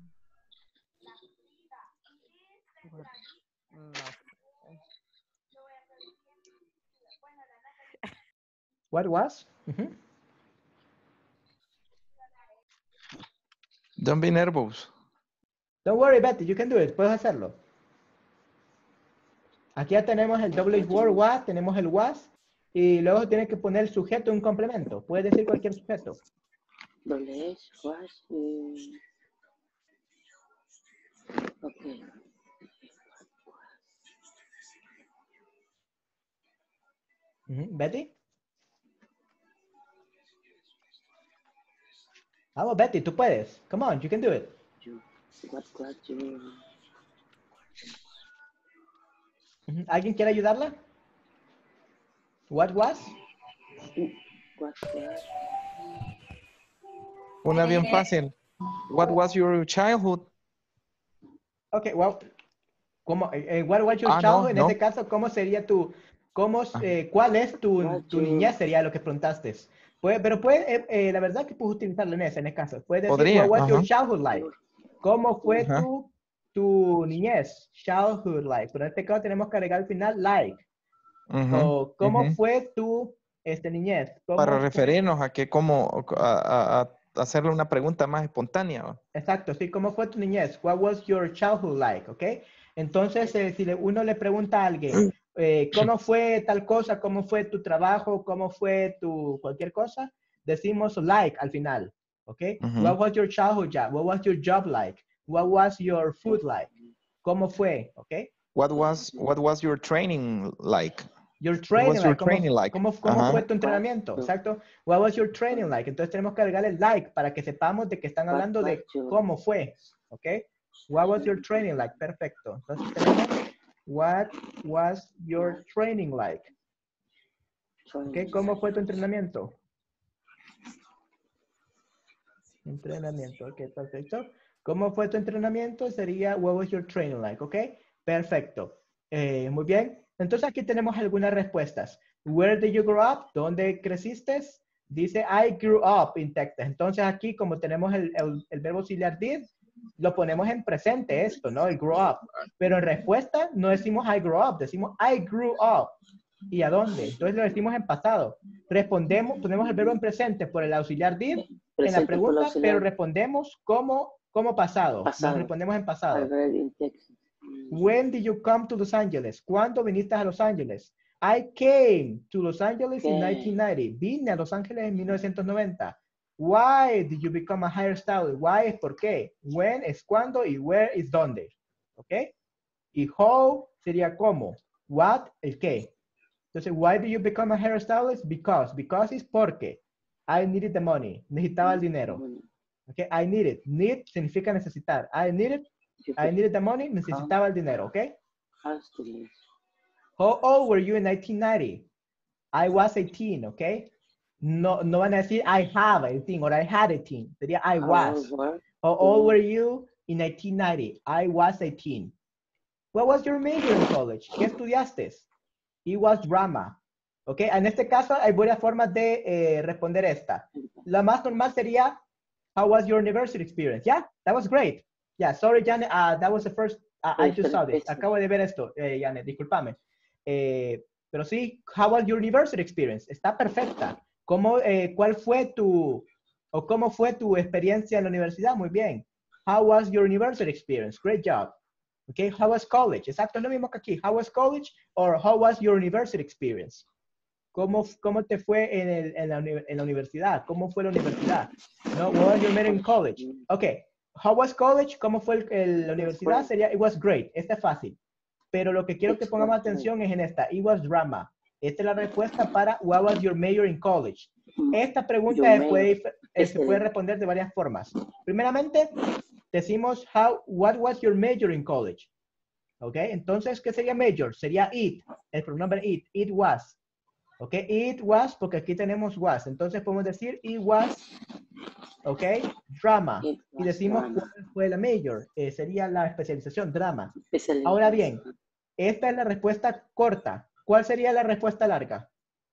S1: What was? Uh-huh.
S13: Don't be nervous.
S1: Don't worry, Betty, you can do it. Puedes hacerlo. Aquí ya tenemos el double word was, tenemos el was, y luego tienes que poner el sujeto en un complemento. Puedes decir cualquier sujeto.
S12: Double was. Um... Okay.
S1: Uh-huh. Betty. Vamos, Betty, tú puedes. Come on, you can do it.
S12: You, what was your...
S1: Uh-huh. ¿Alguien quiere ayudarla? What was?
S12: What was?
S13: Una bien fácil. What was your childhood?
S1: Okay, well, ¿cómo, eh, what was your
S13: ah,
S1: childhood?
S13: No,
S1: en
S13: no.
S1: este caso, ¿cómo sería tu, cómo, eh, cuál es tu, tu niñez? Sería lo que preguntaste. Puede, pero puede, eh, eh, la verdad que puedes utilizarlo en ese, en ese caso. Puedes decir,
S13: Podría,
S1: what was
S13: ajá.
S1: your childhood like? ¿Cómo fue
S13: Ajá.
S1: tu, tu niñez? Childhood like. Pero en este caso tenemos que agregar al final like.
S13: Uh-huh.
S1: So, ¿cómo
S13: Uh-huh.
S1: fue tu este, niñez? ¿Cómo
S13: Para
S1: fue?
S13: referirnos a que como a, a- a hacerle una pregunta más espontánea. ¿va?
S1: Exacto, sí, ¿cómo fue tu niñez? What was your childhood like? ¿Ok? Entonces, eh, si le- uno le pregunta a alguien, eh, ¿cómo fue tal cosa? ¿Cómo fue tu trabajo? ¿Cómo fue tu cualquier cosa? Decimos like al final, ¿ok?
S13: Ujú.
S1: What was your childhood job? What was your job like? What was your food like? ¿Cómo fue? ¿Ok?
S13: What was what was your training like?
S1: Your
S13: What
S1: training
S13: was your
S1: like, ¿cómo,
S13: training like?
S1: cómo, cómo
S13: Ajá.
S1: fue tu entrenamiento? Exacto. What was your training like? Entonces tenemos que agregarle like para que sepamos de que están hablando de cómo fue. ¿Ok? What was your training like? Perfecto. Entonces tenemos what was your training like? ¿Ok? ¿Cómo fue tu entrenamiento? Entrenamiento. Ok, perfecto. ¿Cómo fue tu entrenamiento? Sería what was your training like? ¿Ok? Perfecto. Eh, muy bien. Entonces aquí tenemos algunas respuestas. Where did you grow up? ¿Dónde creciste? Dice I grew up in Texas. Entonces aquí como tenemos el, el, el verbo auxiliar did, lo ponemos en presente esto, ¿no? El grow up. Pero en respuesta no decimos I grew up, decimos I grew up. ¿Y a dónde? Entonces lo decimos en pasado. Respondemos, ponemos el verbo en presente por el auxiliar did en la
S12: Presente por el
S1: pregunta,
S12: auxiliar.
S1: pero respondemos como, como pasado.
S12: Pasado.
S1: Nos respondemos en
S12: I
S1: pasado.
S12: read in Texas.
S1: When did you come to Los Angeles? ¿Cuándo viniste a Los Ángeles? I came to Los Angeles in
S12: Okay.
S1: nineteen ninety. Vine a Los Ángeles en mil novecientos noventa. Why did you become a hairstylist? Why es por qué. When es cuándo y where es dónde. ¿Ok? Y how sería cómo. What, el qué. Entonces, why did you become a hairstylist? Because. Because es porque. I needed the money. Necesitaba el dinero. ¿Ok? I needed. Need significa necesitar. I needed I needed the money, necesitaba el dinero, ¿ok? How old were you in nineteen ninety? I was eighteen, ¿ok? No, no van a decir I have eighteen or I had eighteen. Sería I was. How old were you in nineteen ninety? I was eighteen. What was your major in college? ¿Qué estudiaste? It was drama. ¿Ok? En este caso hay varias formas de eh, responder esta. La más normal sería how was your university experience? Yeah, that was great. Yeah, sorry, Janet, uh, that was the first, uh, I just saw this. Acabo de ver esto, eh, Janet, discúlpame. Eh, pero sí, how was your university experience? Está perfecta. ¿Cómo, eh, ¿Cuál fue tu, o cómo fue tu experiencia en la universidad? Muy bien. How was your university experience? Great job. Okay, how was college? Exacto, es lo mismo que aquí. How was college or how was your university experience? ¿Cómo, cómo te fue en, el, en, la, en la universidad? ¿Cómo fue la universidad? No, what was your major in college? Okay. How was college? ¿Cómo fue el, el, la universidad? Sería, it was great. Esta es fácil. Pero lo que quiero que pongamos atención es en esta. It was drama. Esta es la respuesta para what was your major in college. Esta pregunta se puede, se puede responder de varias formas. Primeramente, decimos, how, what was your major in college? ¿Ok? Entonces, ¿qué sería major? Sería it. El pronombre it. It was. ¿Ok? It was, porque aquí tenemos was. Entonces podemos decir it was, ¿ok? Drama. Y decimos cuál fue la major. Eh, sería la especialización, drama. Ahora bien, esta es la respuesta corta. ¿Cuál sería la respuesta larga?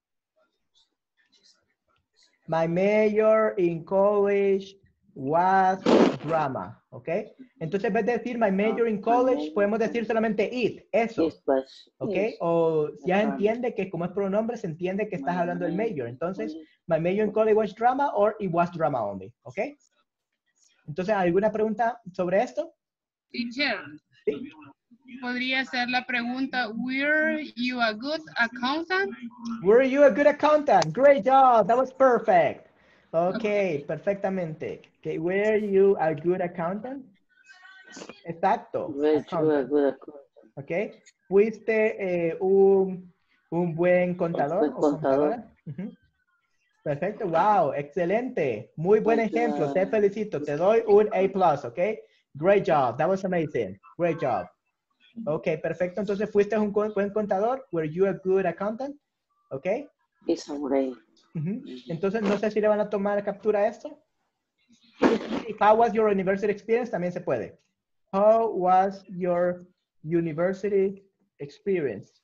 S1: My major in college was drama. ¿Ok? Entonces, en vez de decir my major in college, podemos decir solamente it, eso. ¿Ok? O ya entiende que como es pronombre, se entiende que estás hablando del major. Entonces, my major in college was drama or it was drama only. ¿Ok? Entonces, ¿alguna pregunta sobre esto?
S2: Teacher,
S1: ¿Sí?
S2: podría ser la pregunta, were you a good accountant?
S1: Were you a good accountant? Great job. That was perfect. Okay, perfectamente. Okay, were you a good accountant? Exacto. Accountant. Okay. ¿Fuiste eh, un, un buen contador o contadora? Uh-huh. Perfecto. Wow, excelente. Muy buen ejemplo. Te felicito. Te doy un A plus, ¿ok? Great job. That was amazing. Great job. Ok, perfecto. Entonces, ¿fuiste un buen contador? Were you a good accountant? Ok.
S12: It's great.
S1: Uh-huh. Entonces, no sé si le van a tomar captura a esto. How was your university experience? También se puede. How was your university experience?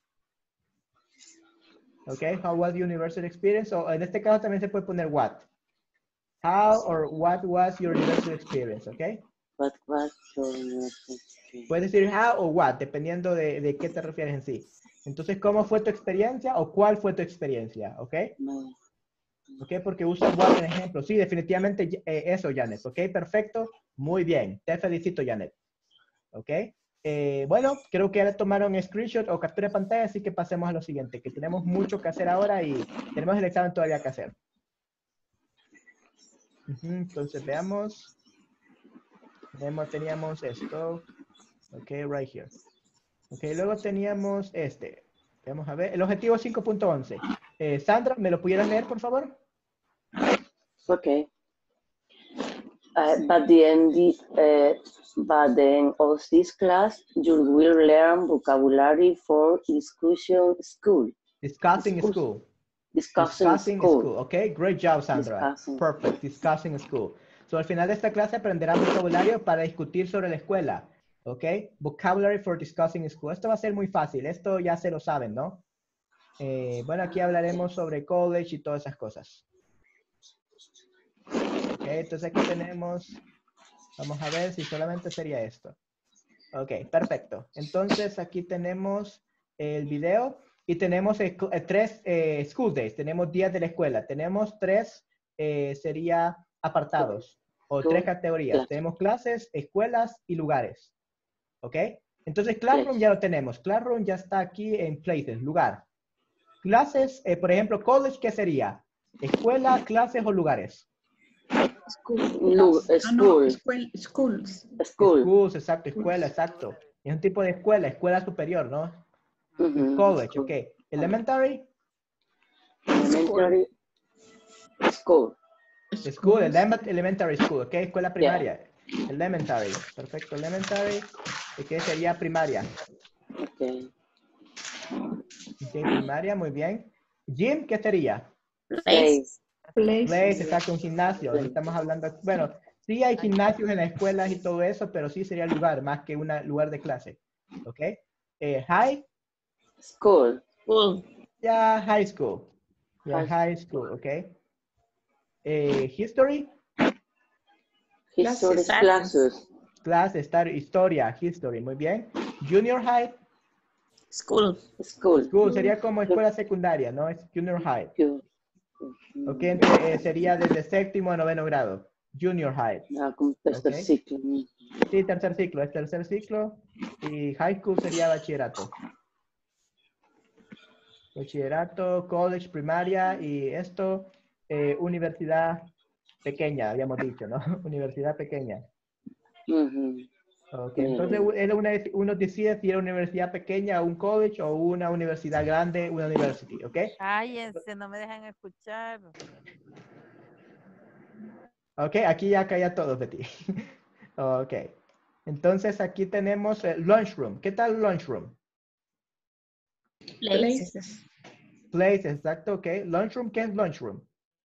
S1: Okay, how was your university experience? O en este caso también se puede poner what. How or what was your university experience? Okay.
S12: What was your university experience?
S1: Puedes decir how o what, dependiendo de, de qué te refieres en sí. Entonces, ¿cómo fue tu experiencia o cuál fue tu experiencia? ¿Ok? ¿Ok? Porque usa what en ejemplo. Sí, definitivamente eh, eso, Janet. ¿Ok? Perfecto. Muy bien. Te felicito, Janet. ¿Ok? Eh, bueno, creo que ya le tomaron screenshot o captura de pantalla, así que pasemos a lo siguiente, que tenemos mucho que hacer ahora y tenemos el examen todavía que hacer. Uh-huh, entonces veamos. Tenemos, teníamos esto. Ok, right here. Ok, luego teníamos este. Vamos a ver. El objetivo cinco punto once. Eh, Sandra, ¿me lo pudieras leer, por favor?
S12: Ok. Uh, but the end, uh, but the end of this class, you will learn vocabulary for discussion school.
S1: Discussing
S12: Discuss
S1: school.
S12: Discussing,
S1: Discussing
S12: school.
S1: school. Okay, great job, Sandra.
S12: Discussing.
S1: Perfect. Discussing school. So, al final de esta clase aprenderán vocabulario para discutir sobre la escuela. Ok, vocabulary for discussing school. Esto va a ser muy fácil. Esto ya se lo saben, ¿no? Eh, bueno, aquí hablaremos sobre college y todas esas cosas. Ok, entonces aquí tenemos, vamos a ver si solamente sería esto. Ok, perfecto. Entonces aquí tenemos el video y tenemos eh, tres eh, school days. Tenemos días de la escuela. Tenemos tres, eh, sería apartados o tres categorías. Tenemos clases, escuelas y lugares. Ok, entonces Classroom ya lo tenemos. Classroom ya está aquí en places, lugar. Clases, eh, por ejemplo, college, ¿qué sería? Escuela, clases o lugares.
S9: Schools. Ah, no, escuel, schools.
S12: School.
S1: Schools, exacto, escuela, exacto. Es un tipo de escuela, escuela superior, ¿no?
S12: Mm-hmm.
S1: College,
S12: School.
S1: ok. Elementary.
S12: Elementary. School.
S1: School, element, elementary school, ok. Escuela primaria. Yeah. Elementary, perfecto, elementary. ¿Qué sería primaria?
S12: Ok.
S1: Ok, primaria, muy bien. Gym, ¿qué sería?
S12: Place.
S9: Place.
S1: Place, exacto, un gimnasio. Ahí estamos hablando, bueno, sí hay gimnasios en las escuelas y todo eso, pero sí sería lugar, más que un lugar de clase. ¿Ok? Eh, high.
S12: School.
S1: School. Ya, yeah, high school. Ya, yeah, high school, ¿ok? Eh, history.
S12: History classes.
S1: Clase, estar, historia, history, muy bien. Junior high.
S12: School. School.
S1: School sería como escuela secundaria, ¿no? Es junior high. Ok, entonces eh, sería desde séptimo a noveno grado. Junior high.
S12: Ah, como tercer
S1: Okay.
S12: ciclo.
S1: Sí, tercer ciclo, es tercer ciclo. Y high school sería bachillerato. Bachillerato, college, primaria y esto, eh, universidad pequeña, habíamos dicho, ¿no? Universidad pequeña.
S12: Mm-hmm.
S1: Ok, entonces era una, uno decide si era una universidad pequeña, un college o una universidad grande, una university, ¿ok?
S3: Cállense, no me dejan escuchar.
S1: Ok, aquí ya calla todos de ti. Ok, entonces aquí tenemos el lunchroom. ¿Qué tal lunchroom?
S9: Places.
S1: Place, exacto, ok. Lunchroom, ¿qué es lunchroom?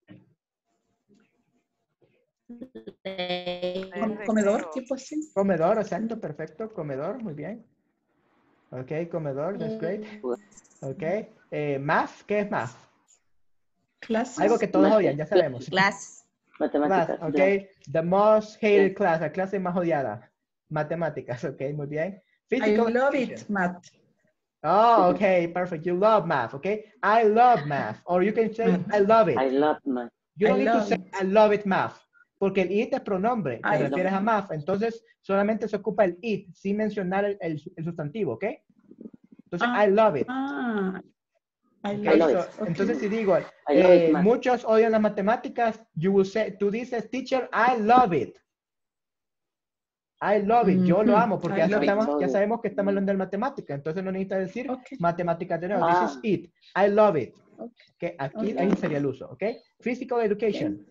S9: Comedor, tipo así.
S1: Comedor, exacto, perfecto. Comedor, muy bien. Ok, comedor, that's great. Ok. Eh, math, ¿qué es math?
S9: Clases.
S1: Algo que todos odian, ya sabemos.
S12: Class. Matemáticas.
S1: Class, ok. The most hated class, la clase más odiada. Matemáticas, ok, muy bien. Physical
S9: I love
S1: education.
S9: it, math.
S1: Oh, okay, perfect. You love math, okay? I love math. Or you can say, I love it.
S12: I love math.
S1: You don't
S9: I
S1: need
S9: love
S1: to say, I love it math. Porque el it es pronombre, te
S9: I
S1: refieres a math. Entonces, solamente se ocupa el it, sin mencionar el, el, el sustantivo, ¿ok? Entonces,
S9: Ah,
S1: I love it.
S9: Ah, I
S1: Okay,
S9: love
S1: so,
S9: it. Okay.
S1: entonces, si digo,
S12: I love
S1: eh,
S12: it, math.
S1: muchos odian las matemáticas, you will say, tú dices, teacher, I love it. I love it, yo lo
S9: Mhm.
S1: amo, porque
S9: I
S1: ya
S9: love it.
S1: sabemos, ya sabemos que estamos hablando de matemática, entonces no necesita decir
S9: Okay.
S1: matemáticas de nuevo.
S12: Ah.
S1: This is it, I love it.
S9: Okay.
S1: Okay, aquí
S9: Okay.
S1: ahí sería el uso, ¿ok? Physical education.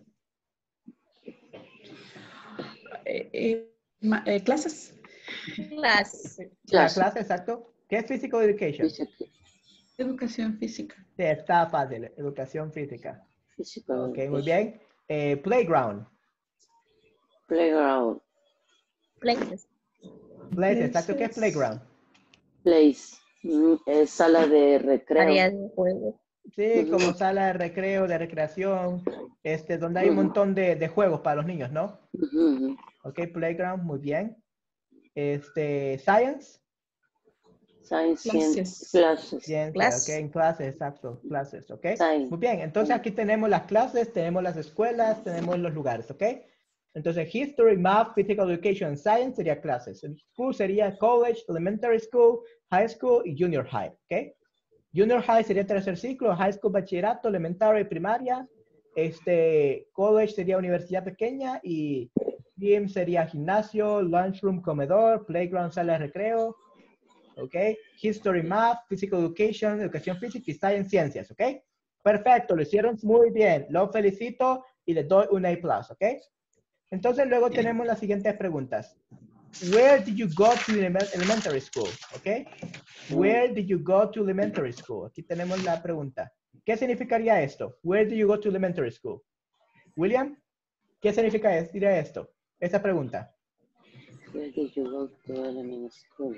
S9: Eh, eh, ma- eh, clases.
S12: Class.
S1: La clase, exacto. ¿Qué es physical education?
S12: Physical.
S9: Educación física.
S1: Sí, está fácil, educación física.
S12: Physical
S1: Ok, muy
S12: education.
S1: bien. Eh, playground.
S12: Playground.
S10: Places.
S1: Place, exacto. ¿Qué es playground?
S12: Place. Mm, es sala de recreo.
S10: Área de juego.
S1: Sí,
S12: Ujú.
S1: como sala de recreo, de recreación, este, donde hay un
S12: Ujú.
S1: montón de, de juegos para los niños, ¿no?
S12: Ujú, ujú.
S1: Ok, playground, muy bien. Este, science.
S12: Science
S9: Clases.
S12: classes.
S1: Ciencia,
S10: Class.
S1: ok, en clases, exacto, clases, ok.
S12: Science.
S1: Muy bien, entonces aquí tenemos las clases, tenemos las escuelas, tenemos los lugares, ok. Entonces, history, math, physical education, and science sería clases. El school sería college, elementary school, high school y junior high, ok. Junior high sería tercer ciclo, high school, bachillerato, elementary, primaria. Este, college sería universidad pequeña y gym sería gimnasio, lunchroom, comedor, playground, sala de recreo. ¿Ok? History, math, physical education, educación física y science, ciencias, ¿ok? Perfecto, lo hicieron muy bien. Lo felicito y les doy un A plus, ¿ok? Entonces luego tenemos las siguientes preguntas. Where did you go to elementary school? ¿Ok? Where did you go to elementary school? Aquí tenemos la pregunta. ¿Qué significaría esto? Where did you go to elementary school? William, ¿qué significa es- diría esto? Esta pregunta.
S12: Where did you go to elementary school?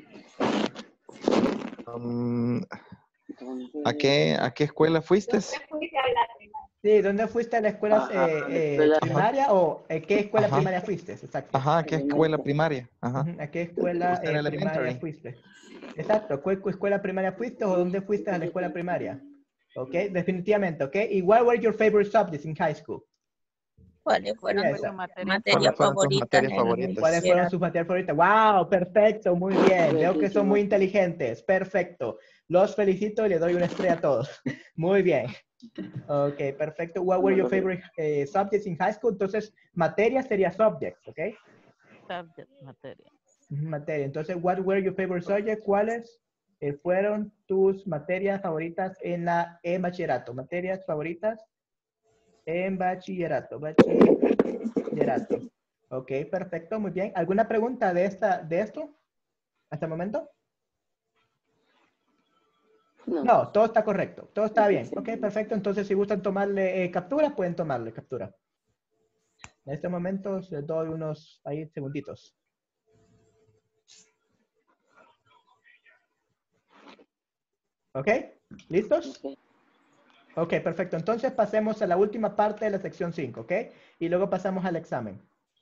S13: Um,
S12: ¿Dónde?
S13: ¿a, qué, ¿A qué escuela fuiste?
S6: ¿Dónde fuiste a la primaria?
S1: Sí, ¿dónde fuiste a la escuela
S12: Ajá,
S1: eh,
S12: a la
S1: eh,
S12: escuela.
S1: primaria o eh, qué escuela
S13: Ajá.
S1: primaria fuiste? Exacto.
S13: Ajá, ¿a qué escuela primaria? Ajá.
S1: Ujú, ¿a qué escuela
S13: Usted en
S1: eh, primaria
S13: elementary.
S1: fuiste? Exacto, ¿cuál cu- escuela primaria fuiste o dónde fuiste a la escuela primaria? Ok, definitivamente, ok. ¿Y what were your favorite subjects in high school?
S10: ¿Cuáles fueron
S1: Sería
S10: tus
S1: esa.
S3: materia
S10: materias
S13: ¿Cuáles fueron tus
S10: favoritas
S13: materias
S10: en el
S13: favoritas?
S1: ¿Cuáles fueron sus materias favoritas? ¡Wow! Perfecto, muy bien.
S12: Where
S1: Veo
S12: did
S1: que
S12: you
S1: son
S12: go
S1: muy
S12: to-
S1: inteligentes. Perfecto. Los felicito y les doy una estrella a todos. Muy bien. Ok, perfecto. What were your favorite eh, subjects in high school? Entonces, materia sería subjects, ¿ok?
S3: Subject materia.
S1: Ujú, materia. Entonces, what were your favorite subjects? ¿Cuáles eh, fueron tus materias favoritas en la en bachillerato? Materias favoritas en bachillerato. Bachillerato. Ok, perfecto, muy bien. ¿Alguna pregunta de esta, de esto hasta el momento?
S12: No.
S1: No, todo está correcto, todo está bien. Ok, perfecto. Entonces, si gustan tomarle eh, captura, pueden tomarle captura. En este momento les doy unos ahí segunditos. ¿Ok? ¿Listos?
S12: Ok.
S1: Ok, perfecto. Entonces pasemos a la última parte de la sección cinco, ¿ok? Y luego pasamos al examen.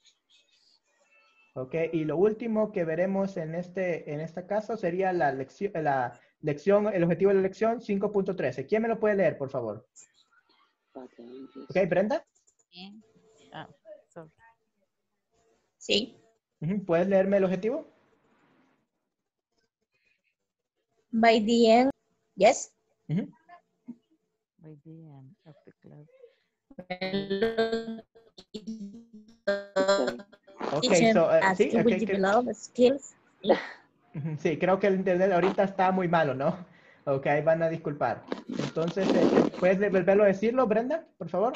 S1: Ok, y lo último que veremos en este, en este caso sería la lección, la lección, el objetivo de la lección cinco punto trece. ¿Quién me lo puede leer, por favor? Ok, Brenda.
S3: Bien. Ah, sorry.
S10: Sí.
S1: Ujú, ¿puedes leerme el objetivo?
S10: By the end, yes.
S1: Ujú.
S3: By the end of the class.
S1: Ok,
S10: Teaching
S1: so, eh,
S10: as
S1: sí,
S10: you will
S1: ok, que-
S10: develop skills.
S1: Ujú, sí, creo que el internet ahorita está muy malo, ¿no? Ok, ahí van a disculpar. Entonces, eh, ¿puedes volverlo a decirlo, Brenda, por favor?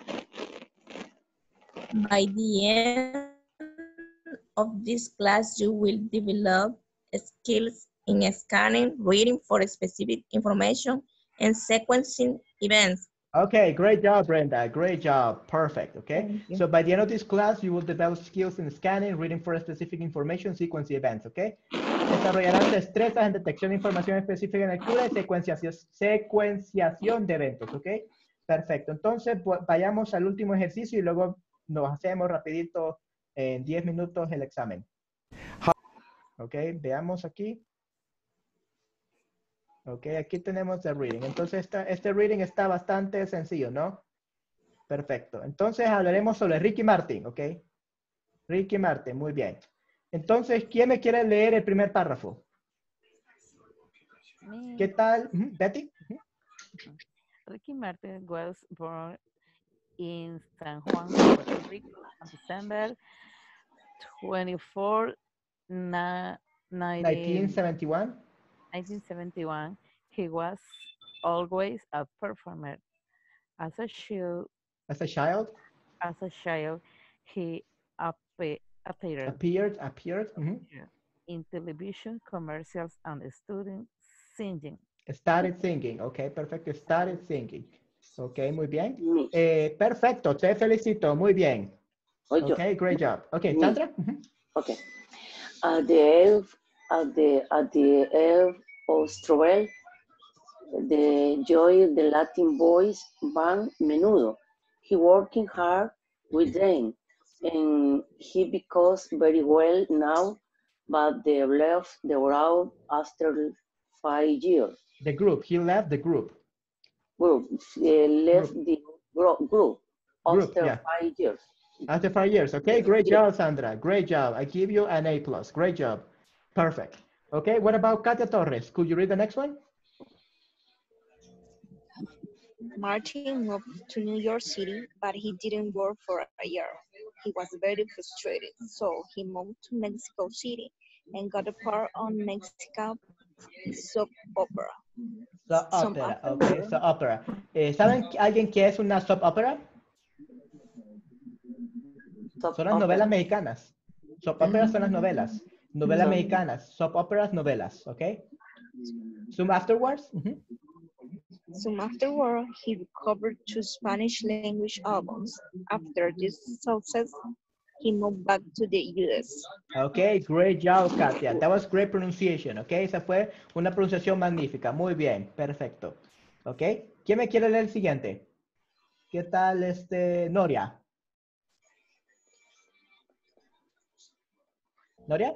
S10: By the end of this class, you will develop skills in scanning, reading for specific information, and sequencing events.
S1: Okay, great job, Brenda. Great job. Perfect. Okay.
S10: Thank you.
S1: So by the end of this class, you will develop skills in scanning, reading for specific information, sequencing events. Okay. Desarrollarán destrezas en detección de información específica en lectura y secuenciación, secuenciación de eventos. Okay. Perfecto. Entonces, pues, vayamos al último ejercicio y luego nos hacemos rapidito en diez minutos el examen. Ok, veamos aquí. Ok, aquí tenemos el reading. Entonces, esta, este reading está bastante sencillo, ¿no? Perfecto. Entonces, hablaremos sobre Ricky Martin, ¿ok? Ricky Martin, muy bien. Entonces, ¿quién me quiere leer el primer párrafo?
S3: Me.
S1: ¿Qué tal? Ujú, Betty. Ujú.
S3: Ricky Martin was born in San Juan, Puerto Rico, on December twenty-fourth, na-
S1: nineteen seventy-one.
S3: nineteen seventy-one. He was always a performer. As a child,
S1: As a child,
S3: as a child, he appe- appeared
S1: appeared, appeared. Ujú.
S3: in television commercials and student singing.
S1: Started singing, ok, perfecto. Started singing. Ok, muy bien. Eh, perfecto, te felicito, muy bien.
S12: Oye,
S1: Ok, great job. Ok,
S12: Me.
S1: Sandra. Ujú.
S12: Okay. At the end, at the at the end of Strobel, the joy the Latin boys band Menudo. He working hard with them, and he because very well now, but they left the road after five years.
S1: The group, he left the group.
S12: Group, he left
S1: Group.
S12: the group, group
S1: Group,
S12: after
S1: yeah.
S12: five years.
S1: After five years, okay, great job, Sandra, great job. I give you an A plus, great job. Perfect. Okay, what about Katia Torres? Could you read the next one?
S10: Martin moved to New York City, but he didn't work for a year. He was very frustrated, so he moved to Mexico City and got a part on Mexican soap opera.
S1: Soap opera, ok, soap opera. Eh, ¿Saben alguien qué es una soap opera?
S12: Soap
S1: Son las
S12: opera.
S1: novelas mexicanas. Soap operas son las novelas. Novelas mexicanas. Soap operas, novelas, ok. Soon afterwards. Mm-hmm.
S10: Soon afterward, he recovered two Spanish language albums. After this success, he moved back to the U S.
S1: Okay, great job, Katia. That was great pronunciation, okay? Esa fue una pronunciación magnífica. Muy bien, perfecto. Okay, ¿quién me quiere leer el siguiente? ¿Qué tal, este, Noria? ¿Noria?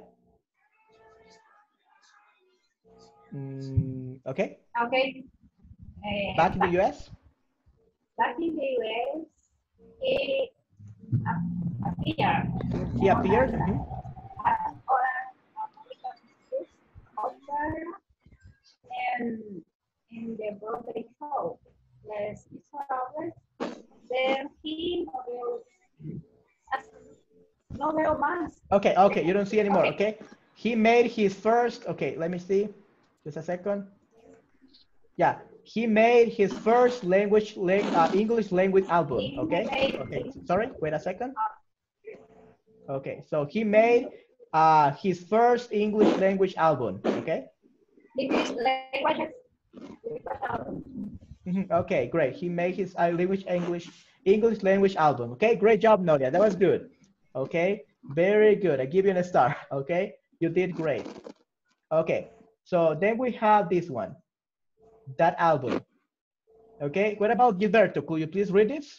S1: Mm, okay.
S6: Okay. Uh,
S1: Back in the U S?
S6: Back in the U S, he appeared.
S1: He appeared? Mm-hmm.
S6: And in the Broadway show, Les Miserables, then he no veo más.
S1: Okay, okay, you don't see anymore, okay.
S6: Okay.
S1: He made his first, okay, let me see, just a second. Yeah, he made his first language, uh, English language album, okay? Okay, sorry, wait a second. Okay, so he made uh, his first English language album, okay?
S6: English language.
S1: Mm-hmm. Okay, great. He made his uh, language English English language album. Okay, great job, Nodia. That was good. Okay, very good. I give you a star. Okay, you did great. Okay, so then we have this one, that album. Okay, what about Gilberto? Could you please read this?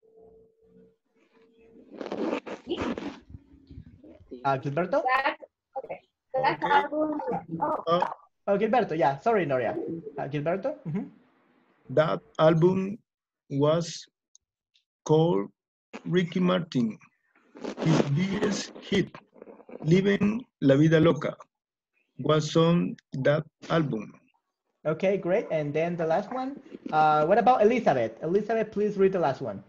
S1: Uh, Gilberto?
S6: That, okay. That
S7: Okay.
S6: album. Oh.
S7: Uh,
S1: Oh, Gilberto, yeah, sorry, Noria. Uh, Gilberto? Mm-hmm.
S7: that album was called Ricky Martin. His biggest hit, Living La Vida Loca, was on that album.
S1: Okay, great. And then the last one. Uh, what about Elizabeth? Elizabeth, please read the last one.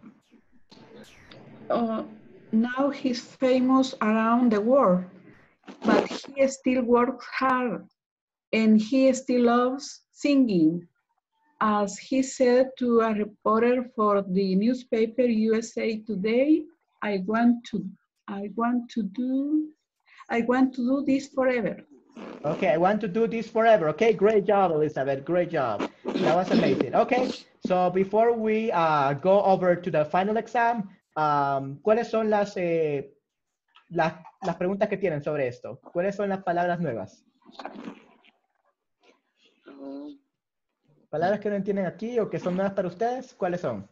S9: Uh, now he's famous around the world, but he still works hard and he still loves singing. As he said to a reporter for the newspaper U S A Today, I want to, I want to do, I want to do this forever.
S1: Okay, I want to do this forever. Okay, great job, Elizabeth. Great job. That was amazing. Okay, so before we uh, go over to the final exam, um, ¿cuáles son las, eh, las, las preguntas que tienen sobre esto? ¿Cuáles son las palabras nuevas? ¿Palabras que no entienden aquí o que son nuevas para ustedes? ¿Cuáles son?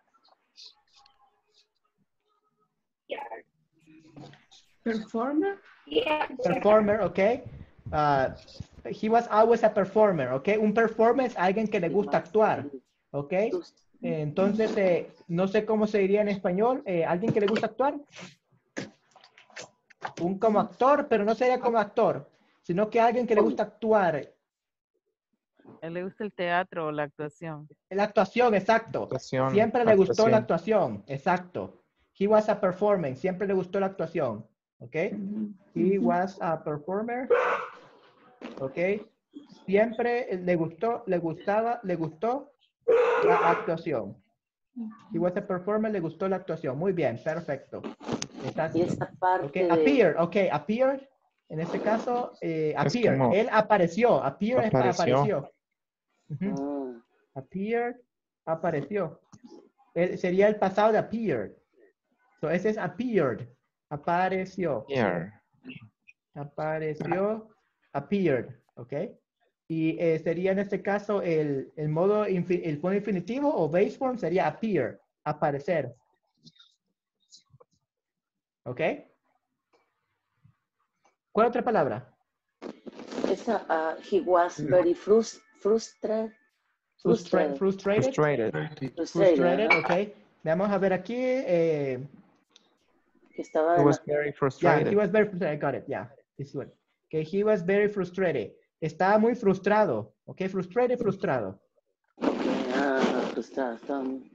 S9: Performer?
S6: Yeah.
S1: Performer, okay. Uh, he was always a performer, okay. Un performer es alguien que le gusta actuar, okay. Entonces, eh, no sé cómo se diría en español. Eh, ¿Alguien que le gusta actuar? Un como actor, pero no sería como actor, sino que alguien que le gusta actuar.
S3: A él le gusta el teatro o la actuación.
S1: La actuación, exacto.
S13: Actuación,
S1: Siempre le gustó
S13: actuación.
S1: la actuación, exacto. He was a performer, siempre le gustó la actuación, ¿ok? He was a performer, ¿ok? Siempre le gustó, le gustaba, le gustó la actuación. He was a performer, le gustó la actuación. Muy bien, perfecto. Exacto.
S12: Y esa parte
S1: Okay,
S12: de-
S1: appeared, ok, appeared. En este caso, eh,
S13: Es
S1: appeared.
S13: como-
S1: Él apareció, appeared es para
S13: Apareció.
S1: apareció. Ujú. Appeared, apareció. Él- sería el pasado de appeared. So, ese es appeared, apareció.
S13: Here.
S1: Apareció, appeared, ¿ok? Y eh, sería en este caso el, el modo, infi- el modo infinitivo o base form sería appear, aparecer. ¿Ok? ¿Cuál otra palabra?
S12: Esa, uh, he was very frus frustrated.
S1: Frustra frustrated.
S13: Frustrated.
S12: Frustrated,
S1: Frustrated,
S12: ajá.
S1: ok. Vamos a ver aquí. Eh,
S12: Que estaba
S13: He
S12: en
S13: was
S12: la-
S13: very
S1: yeah,
S13: frustrated.
S1: he was very frustrated. I got it. Yeah, this one. Okay, he was very frustrated. Estaba muy frustrado. Ok, frustrated, frustrado.
S12: Ah, frustrado, estaba muy-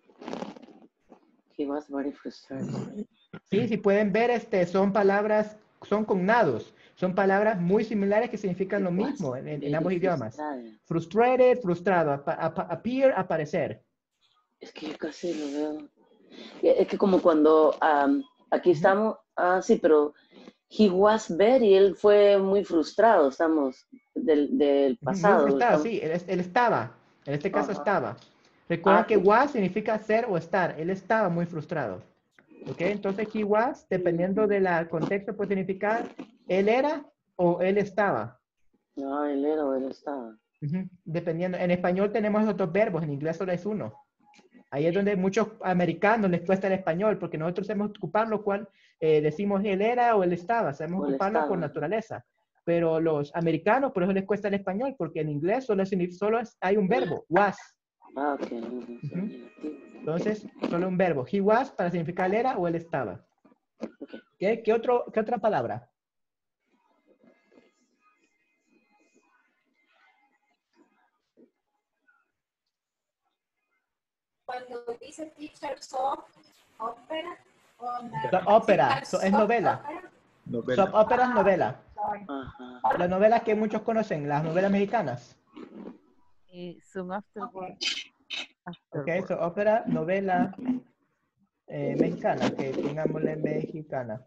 S12: He was very frustrated.
S1: Sí, si pueden ver, este, son palabras, son cognados. Son palabras muy similares que significan lo mismo en, en- en ambos idiomas. Frustrated, frustrado. Apa- apa- appear, aparecer.
S12: Es que yo casi lo veo. Es que como cuando um, aquí estamos, ah, sí, pero he was very, él fue muy frustrado, estamos del, del pasado.
S1: Muy frustrado,
S12: estamos-
S1: sí, él, él estaba. En este caso
S12: Ajá.
S1: estaba. Recuerden
S12: Ah,
S1: que
S12: sí.
S1: was significa ser o estar. Él estaba muy frustrado. ¿Ok? Entonces, he was, dependiendo del contexto, puede significar él era o él estaba.
S12: No, él era o él estaba.
S1: Ujú. Dependiendo. En español tenemos esos dos verbos, en inglés solo es uno. Ahí es donde muchos americanos les cuesta el español, porque nosotros sabemos ocupar lo cual eh, decimos él era o él estaba. Sabemos
S12: O él
S1: ocuparlo por
S12: estaba.
S1: naturaleza. Pero los americanos, por eso les cuesta el español, porque en inglés solo, es- solo es- hay un verbo, was.
S12: Ah, ok.
S1: Ujú. Entonces, solo un verbo. He was para significar él era o él estaba. ¿Qué, qué, otro, qué otra palabra?
S6: Cuando dice teacher soap opera, o la-
S1: So, ópera, so, es novela.
S7: Novela.
S1: Soap opera es novela.
S12: Ajá.
S1: Las novelas que muchos conocen, las novelas mexicanas.
S3: Y soon afterwards.
S1: Ok, so ópera, novela eh, mexicana, que tengámosle mexicana.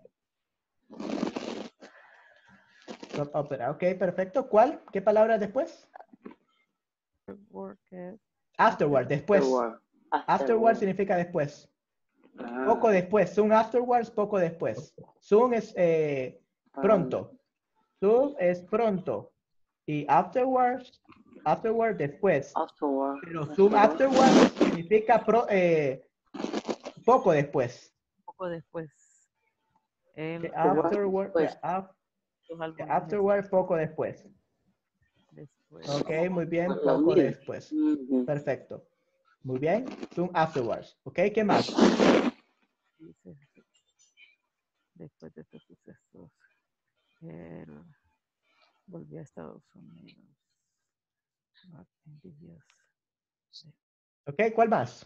S1: Soap opera, ok, perfecto. ¿Cuál? ¿Qué palabra después?
S3: Afterward, eh,
S1: Afterward, después.
S12: Afterward.
S1: Afterward significa después.
S12: Ah.
S1: Poco después. Soon afterwards, poco después. Soon es eh, pronto. Soon es pronto. Y afterwards, afterward después.
S12: Afterward.
S1: Pero soon afterwards significa pro- eh, poco después.
S3: poco después. Él
S1: Que Afterward,
S12: Después.
S1: yeah, af-
S3: sus álbumes
S1: afterward, poco después.
S3: después.
S1: Ok, muy bien,
S12: La
S1: poco
S12: mira.
S1: después.
S12: Ujú.
S1: Perfecto. Muy bien. Soon afterwards. Ok, ¿qué más?
S3: Dice, después de estos sucesos, él volvió a Estados Unidos. Not envidious.
S1: Ok, ¿cuál más?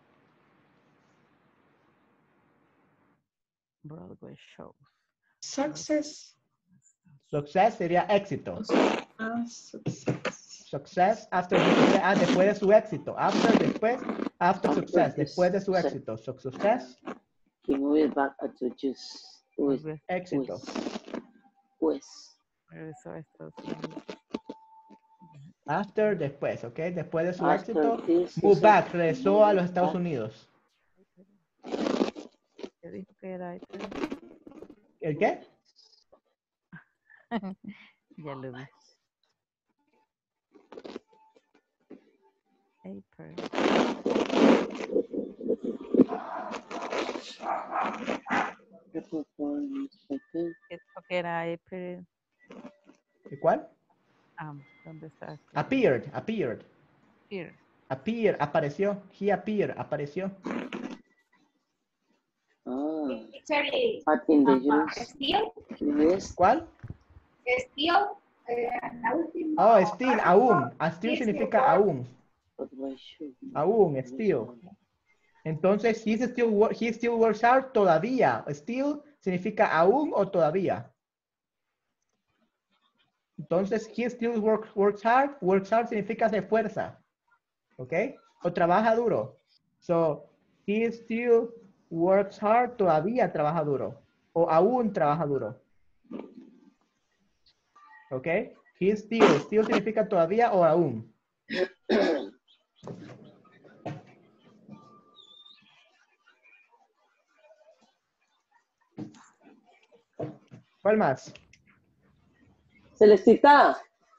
S3: Broadway shows.
S9: Success.
S1: Success sería éxito.
S9: Ah, success.
S1: Success after the success. Ah, después de su éxito. After, después. After
S12: After
S1: success.
S12: this
S1: Después de su
S12: success.
S1: éxito. So, success,
S12: He moved back to just with,
S3: Volvió,
S1: éxito.
S12: pues.
S3: regresó a Estados Unidos.
S1: After, después, ¿ok? Después de su
S12: After
S1: éxito.
S12: this
S1: Move
S12: success,
S1: back. Regresó a los
S12: moved
S1: Estados
S12: back.
S1: Unidos.
S3: ¿Qué dijo que era?
S1: ¿El qué?
S3: Ya lo vi. April. ¿Qué dijo que era April?
S1: ¿Y cuál?
S3: Ah, ¿dónde está?
S1: Appeared. Appeared.
S3: Here.
S1: Appear. Apareció. He appeared. Apareció.
S12: Ah,
S6: Actually,
S12: but in the
S6: uh,
S12: use,
S6: still,
S12: yes,
S1: ¿Cuál?
S6: still, eh, la última.
S1: Oh, still. Aún. A still
S6: Yes,
S1: significa
S6: still.
S1: aún.
S12: but why should?
S1: Aún. Still. Entonces, he still, wo- he still works hard todavía. Still significa aún o todavía. Entonces, he still works, works hard. Works hard significa se esfuerza. ¿Ok? O trabaja duro. So, he still works hard. Todavía trabaja duro. O aún trabaja duro. ¿Ok? He still. Still significa todavía o aún. ¿Cuál más?
S12: Celestita,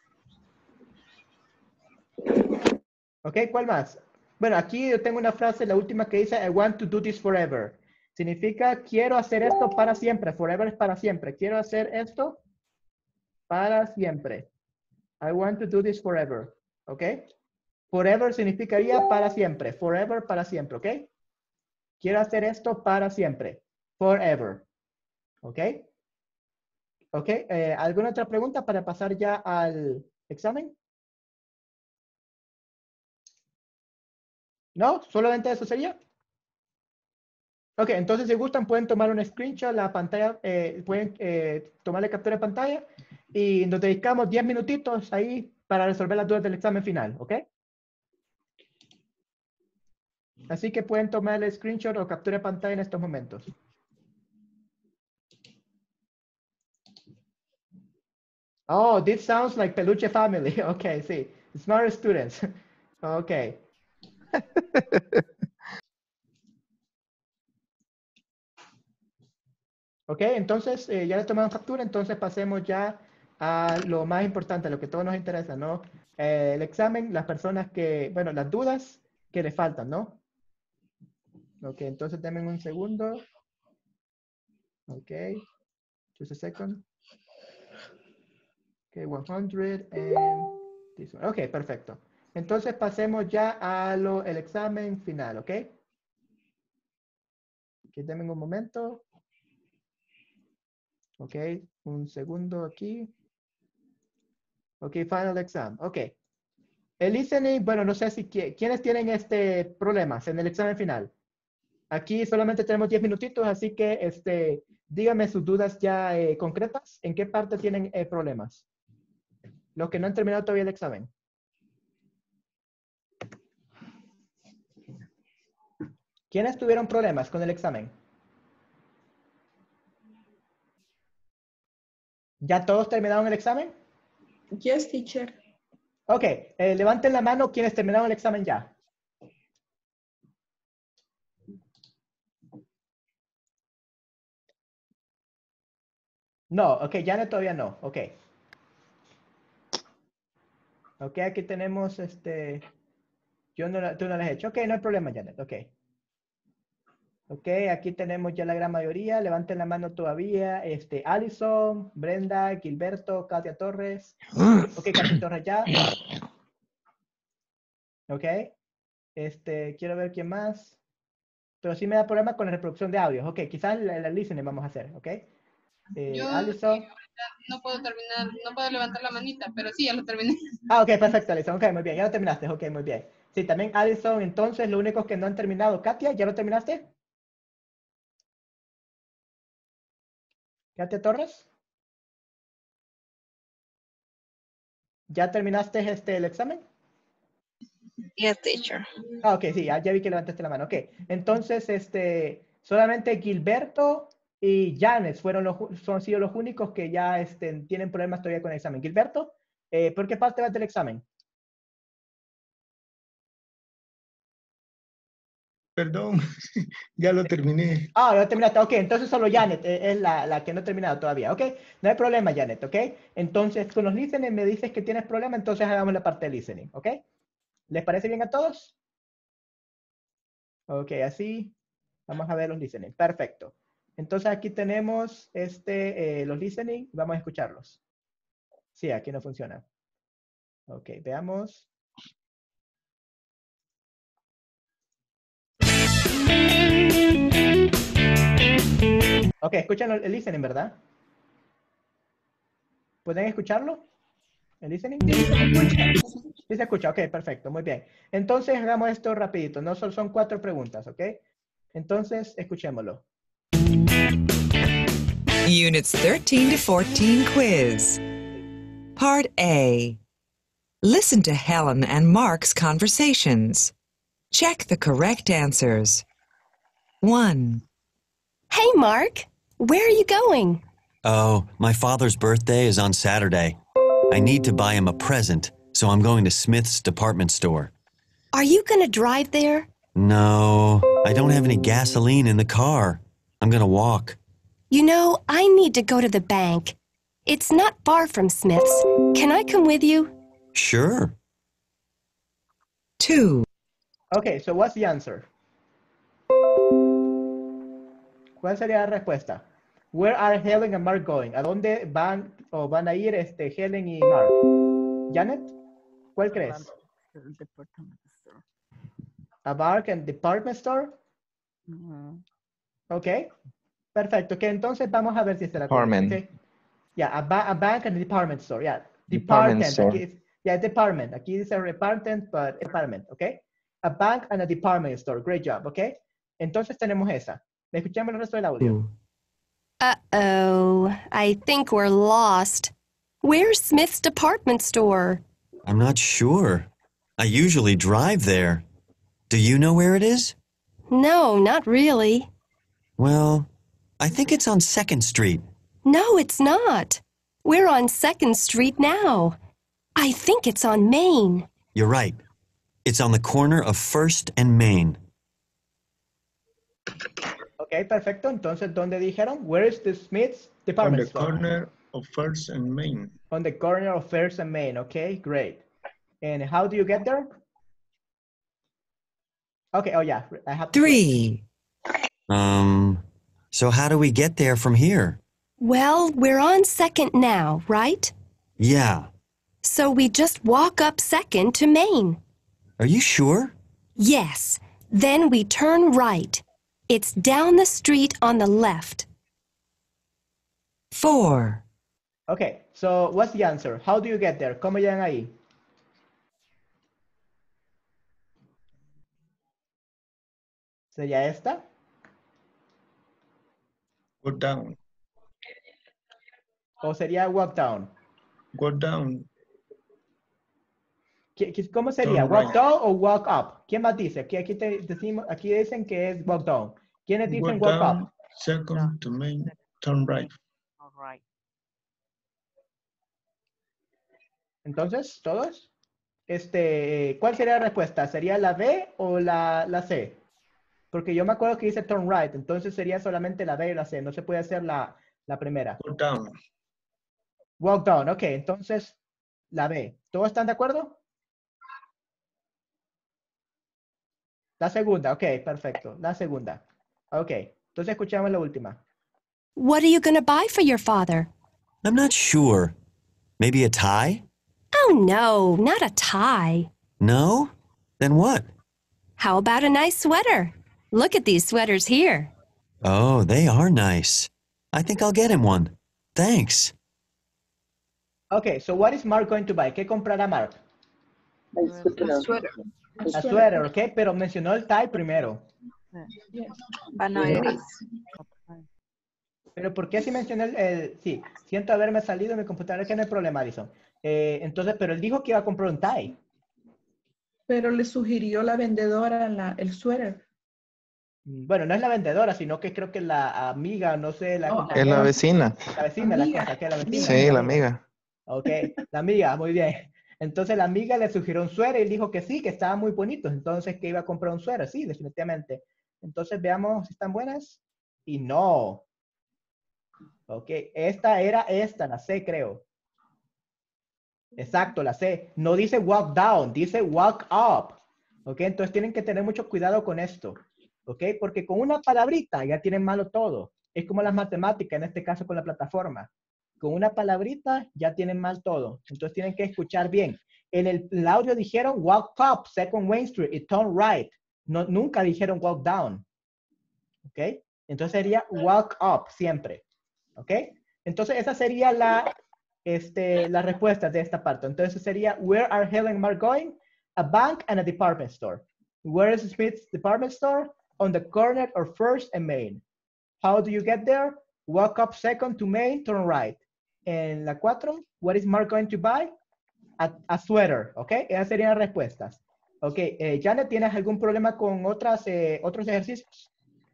S1: ¿Ok? ¿Cuál más? Bueno, aquí yo tengo una frase, la última que dice, I want to do this forever. Significa, quiero hacer esto para siempre. Forever es para siempre. Quiero hacer esto para siempre. I want to do this forever. ¿Ok? Forever significaría para siempre. Forever, para siempre. ¿Ok? Quiero hacer esto para siempre. Forever. ¿Ok? ¿Ok? Eh, ¿Alguna otra pregunta para pasar ya al examen? ¿No? ¿Solamente eso sería? Ok, entonces si gustan pueden tomar un screenshot, la pantalla, eh, pueden eh, tomarle captura de pantalla y nos dedicamos diez minutitos ahí para resolver las dudas del examen final, ¿ok? Así que pueden tomar el screenshot o captura de pantalla en estos momentos. Oh, this sounds like Peluche family. Okay, sí. Smart students. Okay. Ok, entonces eh, ya le tomamos captura, entonces pasemos ya a lo más importante, a lo que todos nos interesa, ¿no? Eh, el examen, las personas que, bueno, las dudas que le faltan, ¿no? Ok, entonces denme un segundo. Ok, just a second. Ok, one hundred and this one. Ok, perfecto. Entonces pasemos ya a lo, el examen final, ¿ok? Ok, denme un momento. Ok, un segundo aquí. Ok, final exam. Ok. El listening, bueno, no sé si quiénes tienen este problemas en el examen final. Aquí solamente tenemos diez minutitos, así que este, díganme sus dudas ya eh, concretas. ¿En qué parte tienen eh, problemas? Los que no han terminado todavía el examen. ¿Quiénes tuvieron problemas con el examen? ¿Ya todos terminaron el examen?
S9: Yes, teacher.
S1: Ok, eh, levanten la mano quienes terminaron el examen ya. No, ok, Janet todavía no, ok. Ok, aquí tenemos este... Yo no, tú no lo has hecho. Ok, no hay problema, Janet, ok. Ok, aquí tenemos ya la gran mayoría. Levanten la mano todavía. Este, Alison, Brenda, Gilberto, Katia Torres. Ok, Katia Torres ya. Ok. Este, quiero ver quién más. Pero sí me da problema con la reproducción de audios. Ok, quizás la, la listening vamos a hacer, ok. Eh,
S2: Yo
S1: Alison.
S2: sí, no puedo terminar, no puedo levantar la manita, pero sí, ya lo terminé.
S1: Ah, ok, perfecto, Alison. Ok, muy bien. Ya lo terminaste. Ok, muy bien. Sí, también Alison. Entonces, lo único que no han terminado. Katia, ¿ya lo terminaste? Katia Torres. ¿Ya terminaste este, el examen?
S10: Yes, teacher.
S1: Ah, ok, sí, ya, ya vi que levantaste la mano. Ok, entonces, este, solamente Gilberto y Janes fueron los, son sido los únicos que ya este, tienen problemas todavía con el examen. Gilberto, eh, ¿por qué parte vas del examen?
S7: Perdón, ya lo terminé.
S1: Ah, ya terminaste. Ok, entonces solo Janet eh, es la, la que no ha terminado todavía. Ok, no hay problema, Janet, ok. Entonces, con los listening me dices que tienes problema, entonces hagamos la parte de listening, ok. ¿Les parece bien a todos? Ok, así. Vamos a ver los listening. Perfecto. Entonces aquí tenemos este, eh, los listening. Vamos a escucharlos. Sí, aquí no funciona. Ok, veamos. Ok, escuchan el listening, ¿verdad? ¿Pueden escucharlo? ¿El listening? Sí, se escucha. Sí se escucha, ok, perfecto, muy bien. Entonces hagamos esto rapidito. No solo son cuatro preguntas, ¿ok? Entonces, escuchémoslo.
S14: Units thirteen to fourteen quiz. Part A. Listen to Helen and Mark's conversations. Check the correct answers. One.
S15: Hey, Mark. Where are you going?
S16: Oh, my father's birthday is on Saturday. I need to buy him a present, so I'm going to Smith's department store.
S15: Are you going to drive there?
S16: No, I don't have any gasoline in the car. I'm going to walk.
S15: You know, I need to go to the bank. It's not far from Smith's. Can I come with you?
S16: Sure.
S14: Two.
S1: Okay, so what's the answer? ¿Cuál sería la respuesta? Where are Helen and Mark going? ¿A dónde van o van a ir este, Helen y Mark? Janet, ¿cuál crees? A bank and department store.
S3: Uh-huh.
S1: Ok, perfecto. Que entonces vamos a ver si está la
S13: Department.
S1: okay. Yeah, a, ba a bank and a department store. Yeah,
S13: Department
S1: department.
S13: store.
S1: Aquí es, yeah, department. Aquí dice department, but department. Okay. A bank and a department store. Great job. Okay. Entonces tenemos esa. Escuchemos el resto del audio.
S15: Uh-oh, I think we're lost. Where's Smith's department store?
S16: I'm not sure. I usually drive there. Do you know where it is?
S15: No, not really.
S16: Well, I think it's on second street.
S15: No, it's not. We're on second street now. I think it's on Main.
S16: You're right. It's on the corner of first and Main.
S1: Ok, perfecto. Entonces, ¿dónde dijeron? Where is the Smith's
S7: On
S1: department
S7: the
S1: store?
S7: corner of First and Main.
S1: On the corner of First and Main. Okay, great. And how do you get there? Okay, oh yeah, I have to
S14: Three.
S16: Um, so how do we get there from here?
S15: Well, we're on second now, right?
S16: Yeah.
S15: So we just walk up second to Main.
S16: Are you sure?
S15: Yes. Then we turn right. It's down the street on the left.
S14: Four.
S1: Okay, so what's the answer? How do you get there? ¿Cómo llegan ahí? ¿Sería esta?
S7: Go down.
S1: ¿O sería walk down?
S7: Go down.
S1: ¿Qué- qué- ¿Cómo sería?
S7: Turn
S1: ¿Walk
S7: right.
S1: down o walk up? ¿Quién más dice? Aquí, aquí, te decimos, aquí dicen que es walk down. ¿Quiénes
S7: Go
S1: dicen walk
S7: down,
S1: up?
S7: second to Main, turn right.
S3: All right.
S1: Entonces, ¿todos? Este, ¿cuál sería la respuesta? ¿Sería la B o la, la C? Porque yo me acuerdo que dice turn right, entonces sería solamente la B y la C, no se puede hacer la, la primera.
S7: Go down.
S1: Walk down, ok, entonces la B. ¿Todos están de acuerdo? La segunda, ok, perfecto, la segunda. Ok, entonces escuchamos la última.
S15: What are you going to buy for your father?
S16: I'm not sure. Maybe a tie?
S15: Oh, no, not a tie.
S16: No? Then what?
S15: How about a nice sweater? Look at these sweaters here.
S16: Oh, they are nice. I think I'll get him one. Thanks.
S1: Ok, so what is Mark going to buy? ¿Qué comprará Mark?
S12: A
S9: sweater.
S1: A sweater, ok, pero mencionó el tie primero.
S3: Bananas.
S1: Pero ¿por qué si mencioné el, el- sí, siento haberme salido de mi computadora, que no hay problema, Alison. Eh, entonces, pero él dijo que iba a comprar un tie.
S9: Pero le sugirió la vendedora la, el suéter.
S1: Bueno, no es la vendedora, sino que creo que la amiga, no sé, la
S9: No,
S1: compañera.
S13: Es la vecina.
S1: La vecina, la
S9: Amiga.
S1: cosa, que es la vecina.
S13: Sí, la amiga.
S1: Ok, la amiga, muy bien. Entonces la amiga le sugirió un suéter y él dijo que sí, que estaban muy bonitos. Entonces que iba a comprar un suéter, sí, definitivamente. Entonces veamos si están buenas. Y no. Ok, esta era esta, la C, creo. Exacto, la C. No dice walk down, dice walk up. Ok, entonces tienen que tener mucho cuidado con esto. Ok, porque con una palabrita ya tienen malo todo. Es como las matemáticas, en este caso con la plataforma. Con una palabrita ya tienen mal todo. Entonces tienen que escuchar bien. En el, el audio dijeron walk up, second Wayne Street, y turn right. No, nunca dijeron walk down. ¿Ok? Entonces sería walk up siempre. ¿Ok? Entonces esa sería la, este, la respuesta de esta parte. Entonces sería, where are Helen and Mark going? A bank and a department store. Where is Smith's department store? On the corner of First and Main. How do you get there? Walk up second to Main, turn right. En la cuatro, what is Mark going to buy? A, a sweater, ¿ok? Esas serían las respuestas. Ok, eh, Janet, ¿tienes algún problema con otras, eh, otros ejercicios?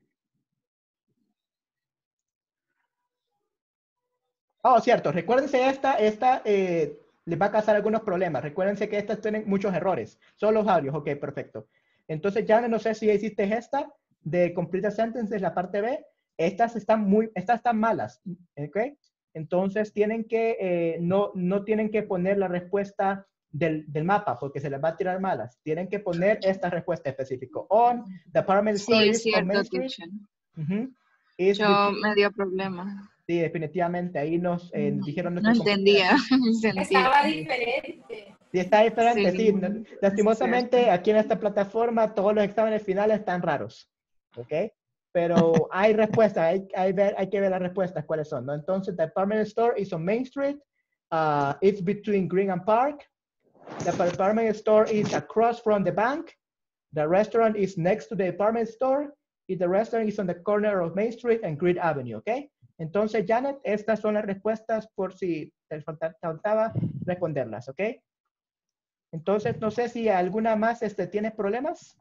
S1: Oh, cierto, recuérdense esta, esta eh, les va a causar algunos problemas. Recuérdense que estas tienen muchos errores. Solo los audios, ok, perfecto. Entonces, Janet, no sé si hiciste esta de Complete Sentences, la parte B. Estas están muy, estas están malas, ¿ok? Entonces tienen que, eh, no, no tienen que poner la respuesta del, del mapa porque se les va a tirar malas. Tienen que poner esta respuesta específica. On, the apartment
S2: Sí,
S1: store
S2: es
S1: is on Main
S2: cierto,
S1: Street.
S2: teacher.
S1: Ujú. Is
S2: Yo
S1: between-
S2: me dio problema.
S1: Sí, definitivamente. Ahí nos eh, dijeron...
S17: No
S1: nuestros
S17: entendía.
S6: Estaba diferente.
S1: Sí, está diferente, sí.
S17: Sí.
S1: Lastimosamente, aquí en esta plataforma, todos los exámenes finales están raros. ¿Ok? Pero hay respuestas, hay, hay, ver, hay que ver las respuestas, cuáles son, ¿no? Entonces, the department store is on Main Street. Uh, it's between Green and Park. The department store is across from the bank. The restaurant is next to the department store. Y the restaurant is on the corner of Main Street and Green Avenue, ¿ok? Entonces, Janet, estas son las respuestas por si te faltaba responderlas, ¿ok? Entonces, no sé si alguna más este, ¿tienes problemas?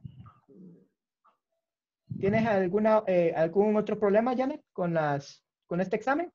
S1: ¿Tienes alguna, eh, algún otro problema, Janet, con, las, con este examen?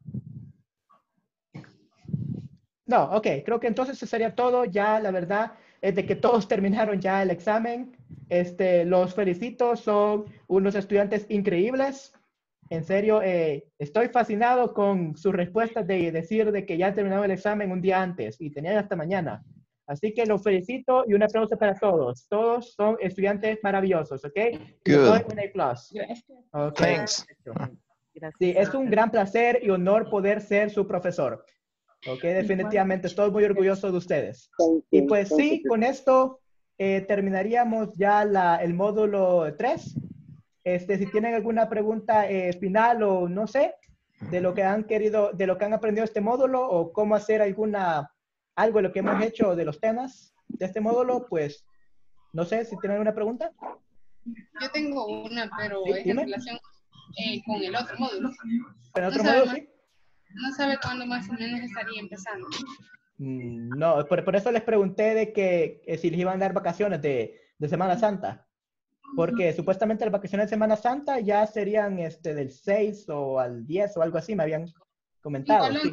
S1: No, ok, creo que entonces eso sería todo. Ya la verdad es de que todos terminaron ya el examen. Este, los felicito, son unos estudiantes increíbles. En serio, eh, estoy fascinado con sus respuestas de decir de que ya terminaron el examen un día antes y tenían hasta mañana. Así que los felicito y un aplauso para todos. Todos son estudiantes maravillosos, ¿ok? Les doy un A plus. Okay.
S13: Thanks.
S1: Sí, es un gran placer y honor poder ser su profesor. Ok, definitivamente estoy muy orgulloso de ustedes. Y pues sí, con esto eh, terminaríamos ya la, el módulo tres. Este, si tienen alguna pregunta eh, final o no sé, de lo que han querido, de lo que han aprendido este módulo o cómo hacer alguna, algo de lo que hemos hecho de los temas de este módulo, pues no sé si tienen alguna pregunta.
S2: Yo tengo una, pero
S1: Sí,
S2: es
S1: dime.
S2: en relación eh, con el otro módulo.
S1: ¿Con otro
S2: no
S1: módulo,
S2: sabe,
S1: sí?
S2: No sabe cuándo más o menos estaría empezando.
S1: Mm, No, por, por eso les pregunté de que eh, si les iban a dar vacaciones de, de Semana Santa. Porque supuestamente las vacaciones de Semana Santa ya serían este, del seis o al diez o algo así, me habían comentado. Sí.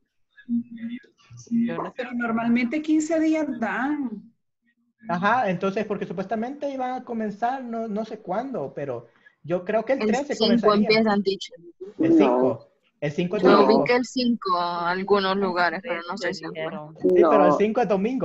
S9: Pero normalmente quince días dan.
S1: Ajá, entonces porque supuestamente iban a comenzar, no, no sé cuándo, pero yo creo que el
S17: El
S1: trece
S17: cinco
S1: comenzaría.
S17: empiezan, dicho.
S1: El cinco. El cinco es
S17: Yo
S1: domingo.
S17: vi que el cinco a algunos lugares, pero no sé si.
S1: Sí, pero el
S12: No.
S1: cinco es domingo.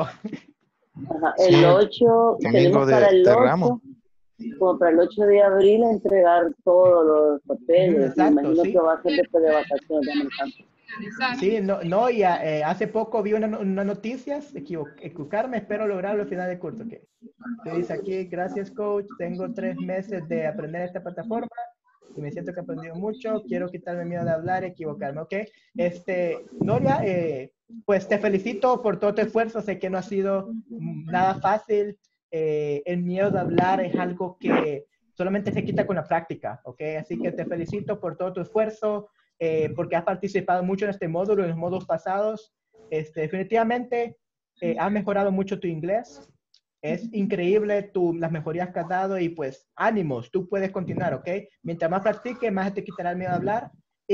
S12: Ajá,
S13: Sí,
S12: el ocho,
S13: domingo
S12: tenemos
S13: de-
S12: para el
S13: de
S12: ocho,
S13: Ramos.
S12: como para el ocho de abril, entregar todos los papeles.
S1: Exacto,
S12: Me imagino
S1: sí.
S12: que va a ser después de vacaciones de Americano.
S1: Sí, no, no y eh, hace poco vi una, una noticia, equivo- equivocarme, espero lograrlo al final del curso. Que, que dice aquí, gracias coach, tengo tres meses de aprender esta plataforma y me siento que he aprendido mucho, quiero quitarme el miedo de hablar y equivocarme, ¿ok? Este, Noria, eh, pues te felicito por todo tu esfuerzo, sé que no ha sido mm, nada fácil, eh, el miedo de hablar es algo que solamente se quita con la práctica, ¿ok? Así que te felicito por todo tu esfuerzo, eh, porque has participado mucho en este módulo, en los módulos pasados. Este, definitivamente eh, has mejorado mucho tu inglés. Es increíble tu, las mejorías que has dado y pues ánimos, tú puedes continuar, ¿ok? Mientras más practiques, más te quitará el miedo a hablar.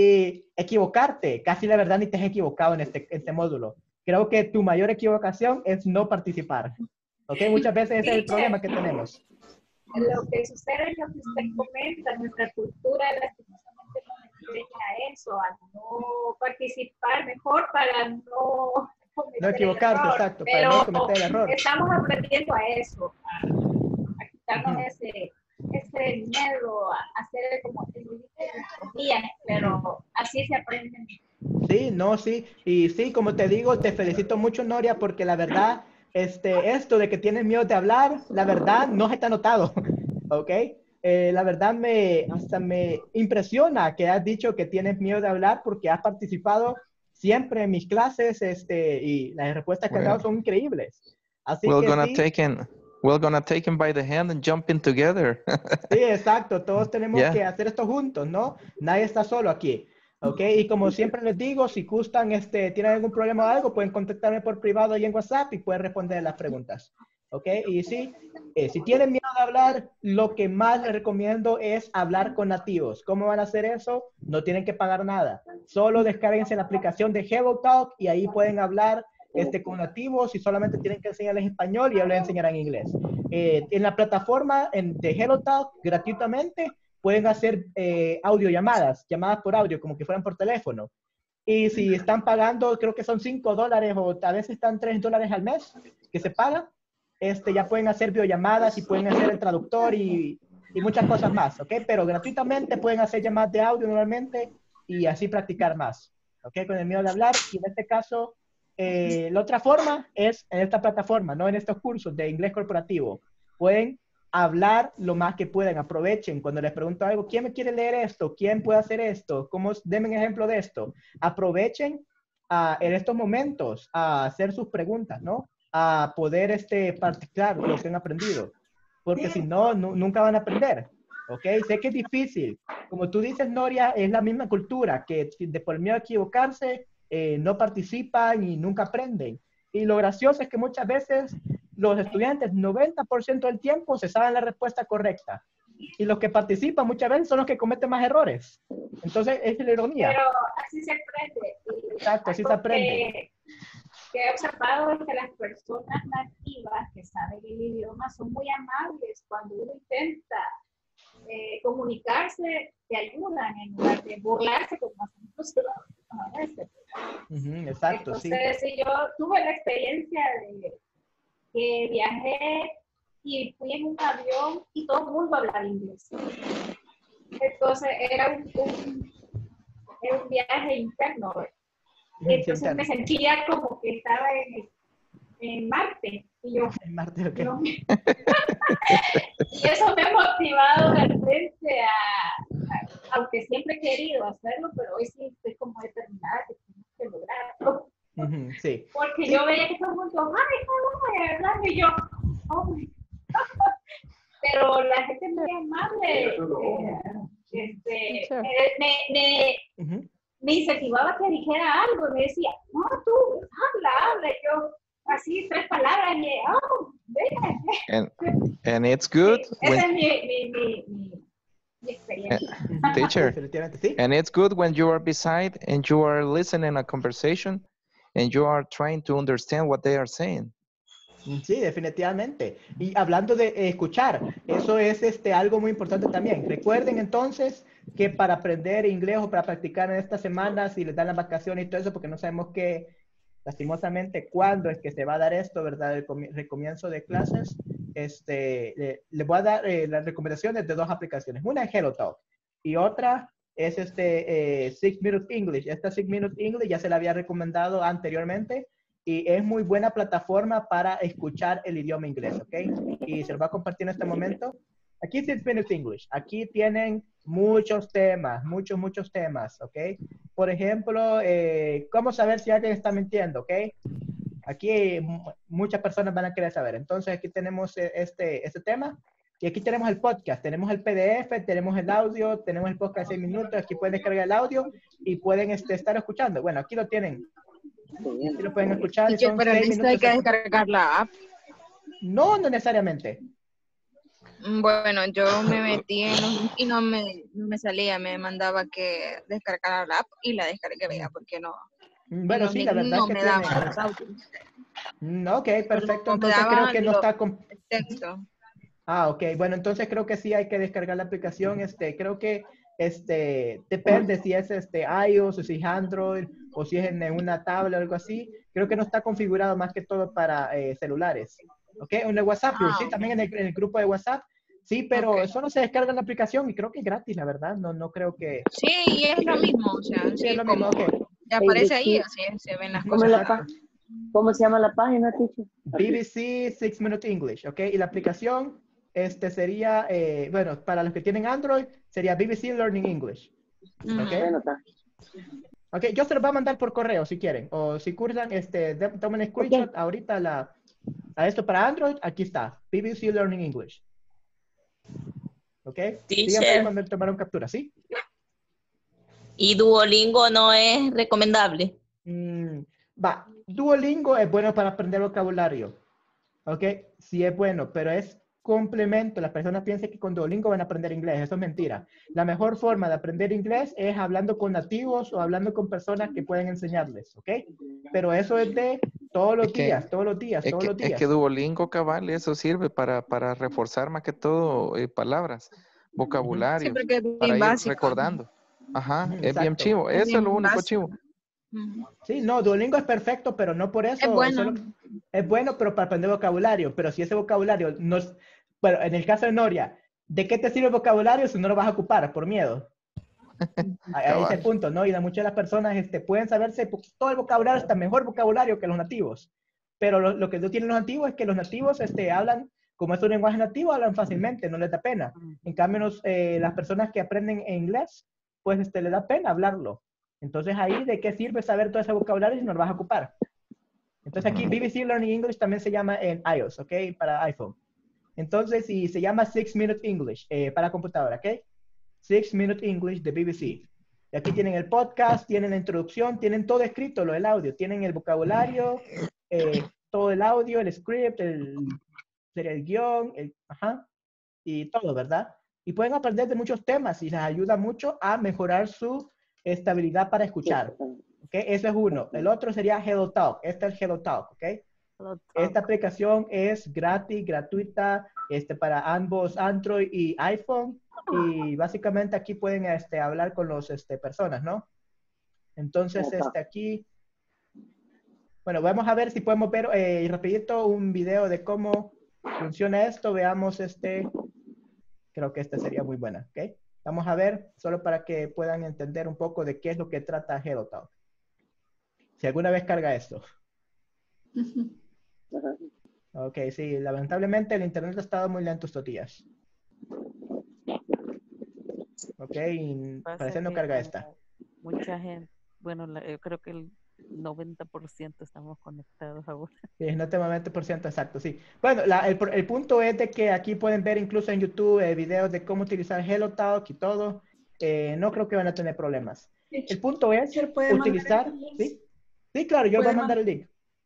S1: Y equivocarte, casi la verdad ni te has equivocado en este, este módulo. Creo que tu mayor equivocación es no participar, ¿ok? Muchas veces ese es el problema que tenemos.
S6: Lo que sucede es lo que usted comenta, nuestra cultura lastimosamente nos enseña a eso, a no participar mejor para no cometer
S1: No equivocarte,
S6: el error.
S1: exacto, para
S6: Pero
S1: no cometer el error.
S6: estamos aprendiendo a eso, a, a quitarnos
S1: Ujú.
S6: ese, ese miedo, a hacer como el día, pero así se aprende.
S1: Sí, no, sí. Y sí, como te digo, te felicito mucho, Noria, porque la verdad, este, esto de que tienes miedo de hablar, la verdad no se te ha notado, ¿ok? Eh, la verdad me, hasta me impresiona que has dicho que tienes miedo de hablar porque has participado siempre en mis clases, este, y las respuestas que has dado
S13: Well,
S1: son increíbles. Así
S13: we're
S1: que
S13: gonna
S1: sí,
S13: take him. We're gonna take him by the hand and jump in together.
S1: sí, exacto. Todos tenemos
S13: Yeah.
S1: que hacer esto juntos, ¿no? Nadie está solo aquí. ¿Ok? Y como siempre les digo, si gustan, este, tienen algún problema o algo, pueden contactarme por privado y en WhatsApp y pueden responder las preguntas. ¿Ok? Y sí, eh, si tienen miedo de hablar, lo que más les recomiendo es hablar con nativos. ¿Cómo van a hacer eso? No tienen que pagar nada. Solo descárguense la aplicación de HelloTalk y ahí pueden hablar este, con nativos y solamente tienen que enseñarles español y yo les enseñarán inglés. Eh, en la plataforma en, de HelloTalk, gratuitamente, pueden hacer eh, audiollamadas, llamadas por audio, como que fueran por teléfono. Y si están pagando, creo que son cinco dólares o a veces están tres dólares al mes que se paga, este, ya pueden hacer videollamadas y pueden hacer el traductor y, y muchas cosas más, ¿ok? Pero gratuitamente pueden hacer llamadas de audio normalmente y así practicar más, ¿ok? Con el miedo de hablar. Y en este caso, eh, la otra forma es en esta plataforma, no en estos cursos de inglés corporativo. Pueden hablar lo más que puedan, aprovechen cuando les pregunto algo, ¿quién me quiere leer esto? ¿Quién puede hacer esto? ¿Cómo? Denme un ejemplo de esto. Aprovechen uh, en estos momentos a hacer sus preguntas, ¿no? A poder este, practicar lo que han aprendido, porque si no, no, nunca van a aprender, ¿ok? Sé que es difícil. Como tú dices, Noria, es la misma cultura, que de por miedo a equivocarse, eh, no participan y nunca aprenden. Y lo gracioso es que muchas veces los estudiantes, noventa por ciento del tiempo, se saben la respuesta correcta. Y los que participan muchas veces son los que cometen más errores. Entonces, esa es la ironía.
S6: Pero así se aprende.
S1: Exacto, así se aprende.
S6: Que he observado es que las personas nativas que saben el idioma son muy amables. Cuando uno intenta eh, comunicarse, te ayudan en lugar de burlarse como hacemos a veces.
S1: Uh-huh, exacto,
S6: Entonces,
S1: sí.
S6: si yo tuve la experiencia de que viajé y fui en un avión y todo el mundo hablaba inglés. Entonces, era un, un, era un viaje interno. Entonces me sentía como que estaba en, en Marte. Y yo,
S1: en Marte, okay.
S6: yo y eso me ha motivado realmente a, a, aunque siempre he querido hacerlo, pero hoy sí estoy como determinada que tengo que lograrlo.
S1: Uh-huh, sí.
S6: Porque
S1: sí.
S6: yo veía que todo el mundo, ay, no, hablando, y yo, oh my God. Pero la gente es muy amable. Eh, este,
S1: sure.
S6: eh, me, me, uh-huh. me incentivaba que dijera algo, me decía, no, tú, habla, habla, y yo, así, tres palabras, y oh, venga.
S13: And, and it's good.
S6: Sí, esa es mi, mi, mi, mi, mi experiencia.
S13: Uh, teacher, and it's good when you are beside and you are listening a conversation and you are trying to understand what they are saying.
S1: Sí, definitivamente. Y hablando de eh, escuchar, eso es este, algo muy importante también. Recuerden entonces que para aprender inglés o para practicar en estas semanas, si les dan las vacaciones y todo eso, porque no sabemos qué, lastimosamente, cuándo es que se va a dar esto, ¿verdad? El recomienzo de clases. Este, le, le voy a dar eh, las recomendaciones de dos aplicaciones. Una es HelloTalk y otra es este eh, Six Minutes English. Esta Six Minutes English ya se la había recomendado anteriormente. Y es muy buena plataforma para escuchar el idioma inglés, ¿ok? Y se lo voy a compartir en este momento. Aquí Six Minutes English. Aquí tienen muchos temas, muchos, muchos temas, ¿ok? Por ejemplo, eh, ¿cómo saber si alguien está mintiendo, ok? Aquí muchas personas van a querer saber. Entonces, aquí tenemos este, este tema. Y aquí tenemos el podcast. Tenemos el P D F, tenemos el audio, tenemos el podcast de seis minutos. Aquí pueden descargar el audio y pueden este, estar escuchando. Bueno, aquí lo tienen. Si lo pueden escuchar.
S17: Teacher, pero necesito hay que descargar la app.
S1: No, no necesariamente.
S17: Bueno, yo me metí en los, y no me, no me salía, me mandaba que descargara la app y la descargué, vea, porque no.
S1: Bueno,
S17: no,
S1: sí, la verdad
S17: no
S1: es que
S17: me
S1: tiene...
S17: daban los audios.
S1: No, ok, perfecto.
S17: No
S1: entonces creo que no
S17: lo,
S1: está con...
S17: texto.
S1: Ah, ok. Bueno, entonces creo que sí hay que descargar la aplicación. Este, creo que este depende si es este iOS o si es Android o si es en una tabla o algo así. Creo que no está configurado más que todo para eh, celulares. ¿Ok? En el WhatsApp, ah, sí, okay. También en el, en el grupo de WhatsApp. Sí, pero okay. Eso no se descarga en la aplicación y creo que es gratis, la verdad. No, no creo que...
S17: Sí, y es lo mismo. O sea, sí, sí es lo mismo. Okay. Ya aparece ahí, así se ven las
S12: ¿Cómo
S17: cosas.
S12: La ¿Cómo se llama la página, teacher?
S1: B B C Six Minute English, ¿ok? Y la aplicación este sería, eh, bueno, para los que tienen Android, sería B B C Learning English. ¿Ok? Ok, yo se los voy a mandar por correo si quieren. O si cursan, este, tomen screenshot okay. ahorita la, a esto para Android, aquí está. B B C Learning English. ¿Ok? Sigan cuando tomaron captura, ¿sí?
S10: ¿Y Duolingo no es recomendable?
S1: Mm, va, Duolingo es bueno para aprender vocabulario. ¿Ok? Sí es bueno, pero es complemento. Las personas piensan que con Duolingo van a aprender inglés. Eso es mentira. La mejor forma de aprender inglés es hablando con nativos o hablando con personas que pueden enseñarles. ¿Ok? Pero eso es de todos los
S13: es que,
S1: días, todos los días, todos
S13: que,
S1: los días.
S13: Es que Duolingo, cabal, eso sirve para, para reforzar más que todo eh, palabras, vocabulario, sí, para ir básico. recordando. Ajá, Exacto. Es bien chivo. Es eso es lo único básico. chivo.
S1: Sí, no, Duolingo es perfecto, pero no por eso.
S17: Es bueno.
S1: Solo, es bueno, pero para aprender vocabulario. Pero si ese vocabulario no es... Bueno, en el caso de Noria, ¿de qué te sirve el vocabulario si no lo vas a ocupar por miedo? Ahí es el punto, ¿no? Y muchas de las personas este, pueden saberse todo el vocabulario, hasta mejor vocabulario que los nativos. Pero lo, lo que no tienen los nativos es que los nativos este, hablan, como es un lenguaje nativo, hablan fácilmente, no les da pena. En cambio, los, eh, las personas que aprenden inglés, pues este, les da pena hablarlo. Entonces ahí, ¿de qué sirve saber todo ese vocabulario si no lo vas a ocupar? Entonces aquí B B C Learning English también se llama en iOS, ¿ok? Para iPhone. Entonces, y se llama Six Minute English eh, para computadora, ¿ok? Six Minute English de B B C. Y aquí tienen el podcast, tienen la introducción, tienen todo escrito, lo del audio. Tienen el vocabulario, eh, todo el audio, el script, el, el guión, el, ajá, y todo, ¿verdad? Y pueden aprender de muchos temas y les ayuda mucho a mejorar su estabilidad para escuchar. ¿Okay? Eso es uno. El otro sería HelloTalk. Este es HelloTalk, ¿ok? Hello Esta aplicación es gratis, gratuita, este, para ambos Android y iPhone. Y básicamente aquí pueden este, hablar con las este, personas, ¿no? Entonces, este, aquí... Bueno, vamos a ver si podemos ver eh, rapidito un video de cómo funciona esto. Veamos este... Creo que esta sería muy buena, ¿ok? Vamos a ver, solo para que puedan entender un poco de qué es lo que trata HelloTalk. Si alguna vez carga esto. Ok, sí, lamentablemente el internet ha estado muy lento estos días. Ok, y parece no carga esta.
S3: Mucha gente, bueno, la, yo creo que el noventa por ciento estamos conectados ahora.
S1: Sí, es noventa por ciento exacto, sí. Bueno, la, el, el punto es de que aquí pueden ver incluso en YouTube eh, videos de cómo utilizar HelloTalk y todo. Eh, no creo que van a tener problemas. El punto es utilizar... ¿sí? Sí, claro, yo voy a mandar el link.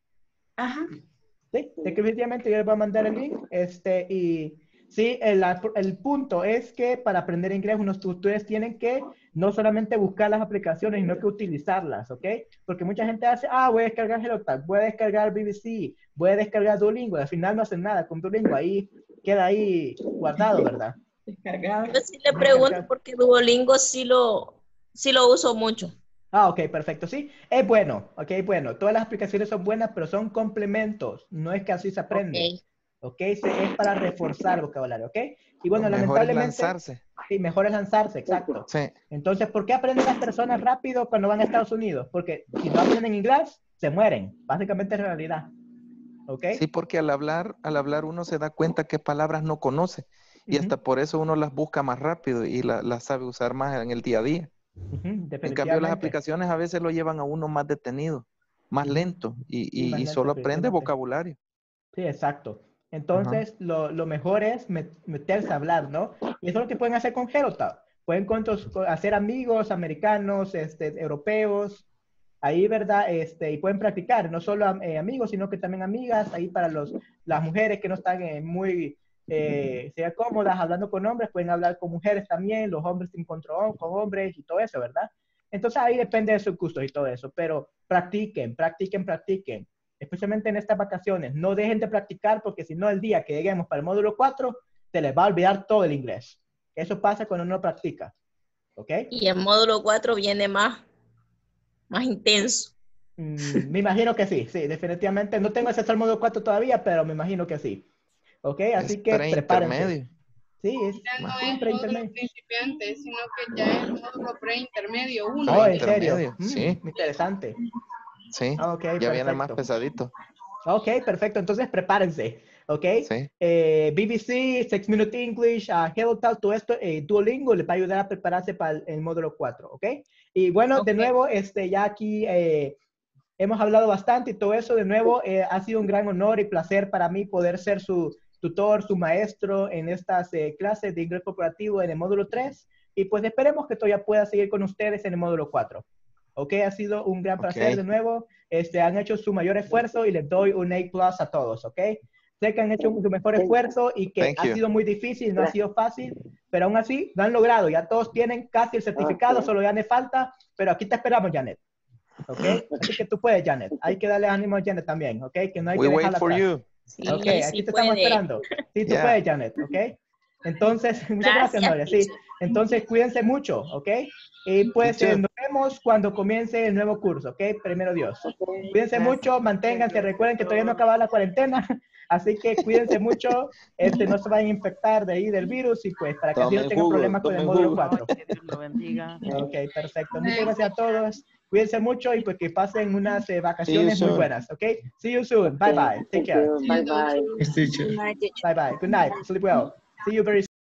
S9: Ajá.
S1: Sí, definitivamente yo les voy a mandar el link. Este, y sí, el, el punto es que para aprender inglés, unos, ustedes tienen que no solamente buscar las aplicaciones, sino que utilizarlas, ¿ok? Porque mucha gente hace, ah, voy a descargar HelloTalk, voy a descargar B B C, voy a descargar Duolingo. Al final no hacen nada con Duolingo, ahí queda ahí guardado, ¿verdad?
S9: Descargado.
S10: Yo sí le pregunto porque Duolingo sí lo, sí lo uso mucho.
S1: Ah, ok, perfecto, sí. Es bueno, ok, bueno. Todas las aplicaciones son buenas, pero son complementos. No es que así se aprende. Ok, okay? Se, es para reforzar el vocabulario, ok. Y bueno,
S13: lo
S1: lamentablemente...
S13: Mejor es lanzarse.
S1: Sí, mejor es lanzarse, exacto.
S13: Sí.
S1: Entonces, ¿por qué aprenden las personas rápido cuando van a Estados Unidos? Porque si no aprenden inglés, se mueren. Básicamente es la realidad. Ok.
S13: Sí, porque al hablar, al hablar uno se da cuenta qué palabras no conoce. Y uh-huh. hasta por eso uno las busca más rápido y las la sabe usar más en el día a día.
S1: Uh-huh,
S13: en cambio, las aplicaciones a veces lo llevan a uno más detenido, más lento y, y, más y lento, solo aprende vocabulario.
S1: Sí, exacto. Entonces, uh-huh. lo, lo mejor es meterse a hablar, ¿no? Y eso es lo que pueden hacer con HelloTalk. Pueden con tus, hacer amigos americanos, este, europeos, ahí, ¿verdad? Este, y pueden practicar, no solo eh, amigos, sino que también amigas, ahí para los, las mujeres que no están eh, muy... Eh, sea cómodas hablando con hombres, pueden hablar con mujeres también, los hombres se encontró con hombres y todo eso, ¿verdad? Entonces ahí depende de sus gustos y todo eso, pero practiquen, practiquen, practiquen, especialmente en estas vacaciones. No dejen de practicar porque si no el día que lleguemos para el módulo cuatro, se les va a olvidar todo el inglés. Eso pasa cuando uno practica, ¿ok?
S10: Y el módulo cuatro viene más, más intenso.
S1: Mm, me imagino que sí, sí, definitivamente. No tengo acceso al módulo cuatro todavía, pero me imagino que sí. Ok, así
S13: es
S1: que prepárense. Sí, es
S2: ya no es módulo principiante, sino que ya es módulo pre-intermedio uno.
S1: Oh, ¿en serio?
S13: Sí.
S1: Mm, interesante.
S13: Sí, okay, ya perfecto. Viene más pesadito.
S1: Ok, perfecto. Entonces prepárense. Ok.
S13: Sí.
S1: Eh, B B C, Six Minute English, uh, HelloTalk, todo esto, eh, Duolingo les va a ayudar a prepararse para el, el módulo cuatro. Ok. Y bueno, okay. de nuevo, este, ya aquí eh, hemos hablado bastante y todo eso. De nuevo, eh, ha sido un gran honor y placer para mí poder ser su tutor, su maestro en estas eh, clases de inglés corporativo en el módulo tres y pues esperemos que todavía pueda seguir con ustedes en el módulo cuatro. Ok, ha sido un gran placer okay. de nuevo. Este, han hecho su mayor esfuerzo y les doy un A plus a todos, ok. Sé que han hecho su mejor esfuerzo y que
S13: Thank
S1: ha
S13: you.
S1: sido muy difícil, no ha sido fácil, pero aún así lo han logrado. Ya todos tienen casi el certificado, okay. solo ya le falta, pero aquí te esperamos, Janet. Ok, así que tú puedes, Janet. Hay que darle ánimo a Janet también, ok, que no hay
S13: We
S1: que
S13: wait
S1: dejarla
S13: for
S1: atrás.
S13: you.
S10: Sí,
S1: ok,
S10: sí
S1: aquí te
S10: puede.
S1: estamos esperando. Sí, tú
S13: Yeah.
S1: puedes, Janet, ok. Entonces, muchas gracias,
S10: Gracias,
S1: Noria. Sí, entonces cuídense mucho, ok. Y pues eh, nos vemos cuando comience el nuevo curso, ok. Primero Dios. Cuídense
S3: Gracias.
S1: mucho, manténganse, recuerden que todavía no acaba la cuarentena. Así que cuídense mucho, este, no se vayan a infectar de ahí del virus y pues para que así no tengan problemas con el módulo cuatro.
S3: Que Dios lo bendiga.
S1: Ok, perfecto. Muchas gracias a todos. Cuídense mucho y pues que pasen unas eh, vacaciones muy buenas, ¿ok? See you soon. Bye bye. Take care.
S12: Bye bye.
S1: Bye bye. Good night. Sleep well. See you very soon.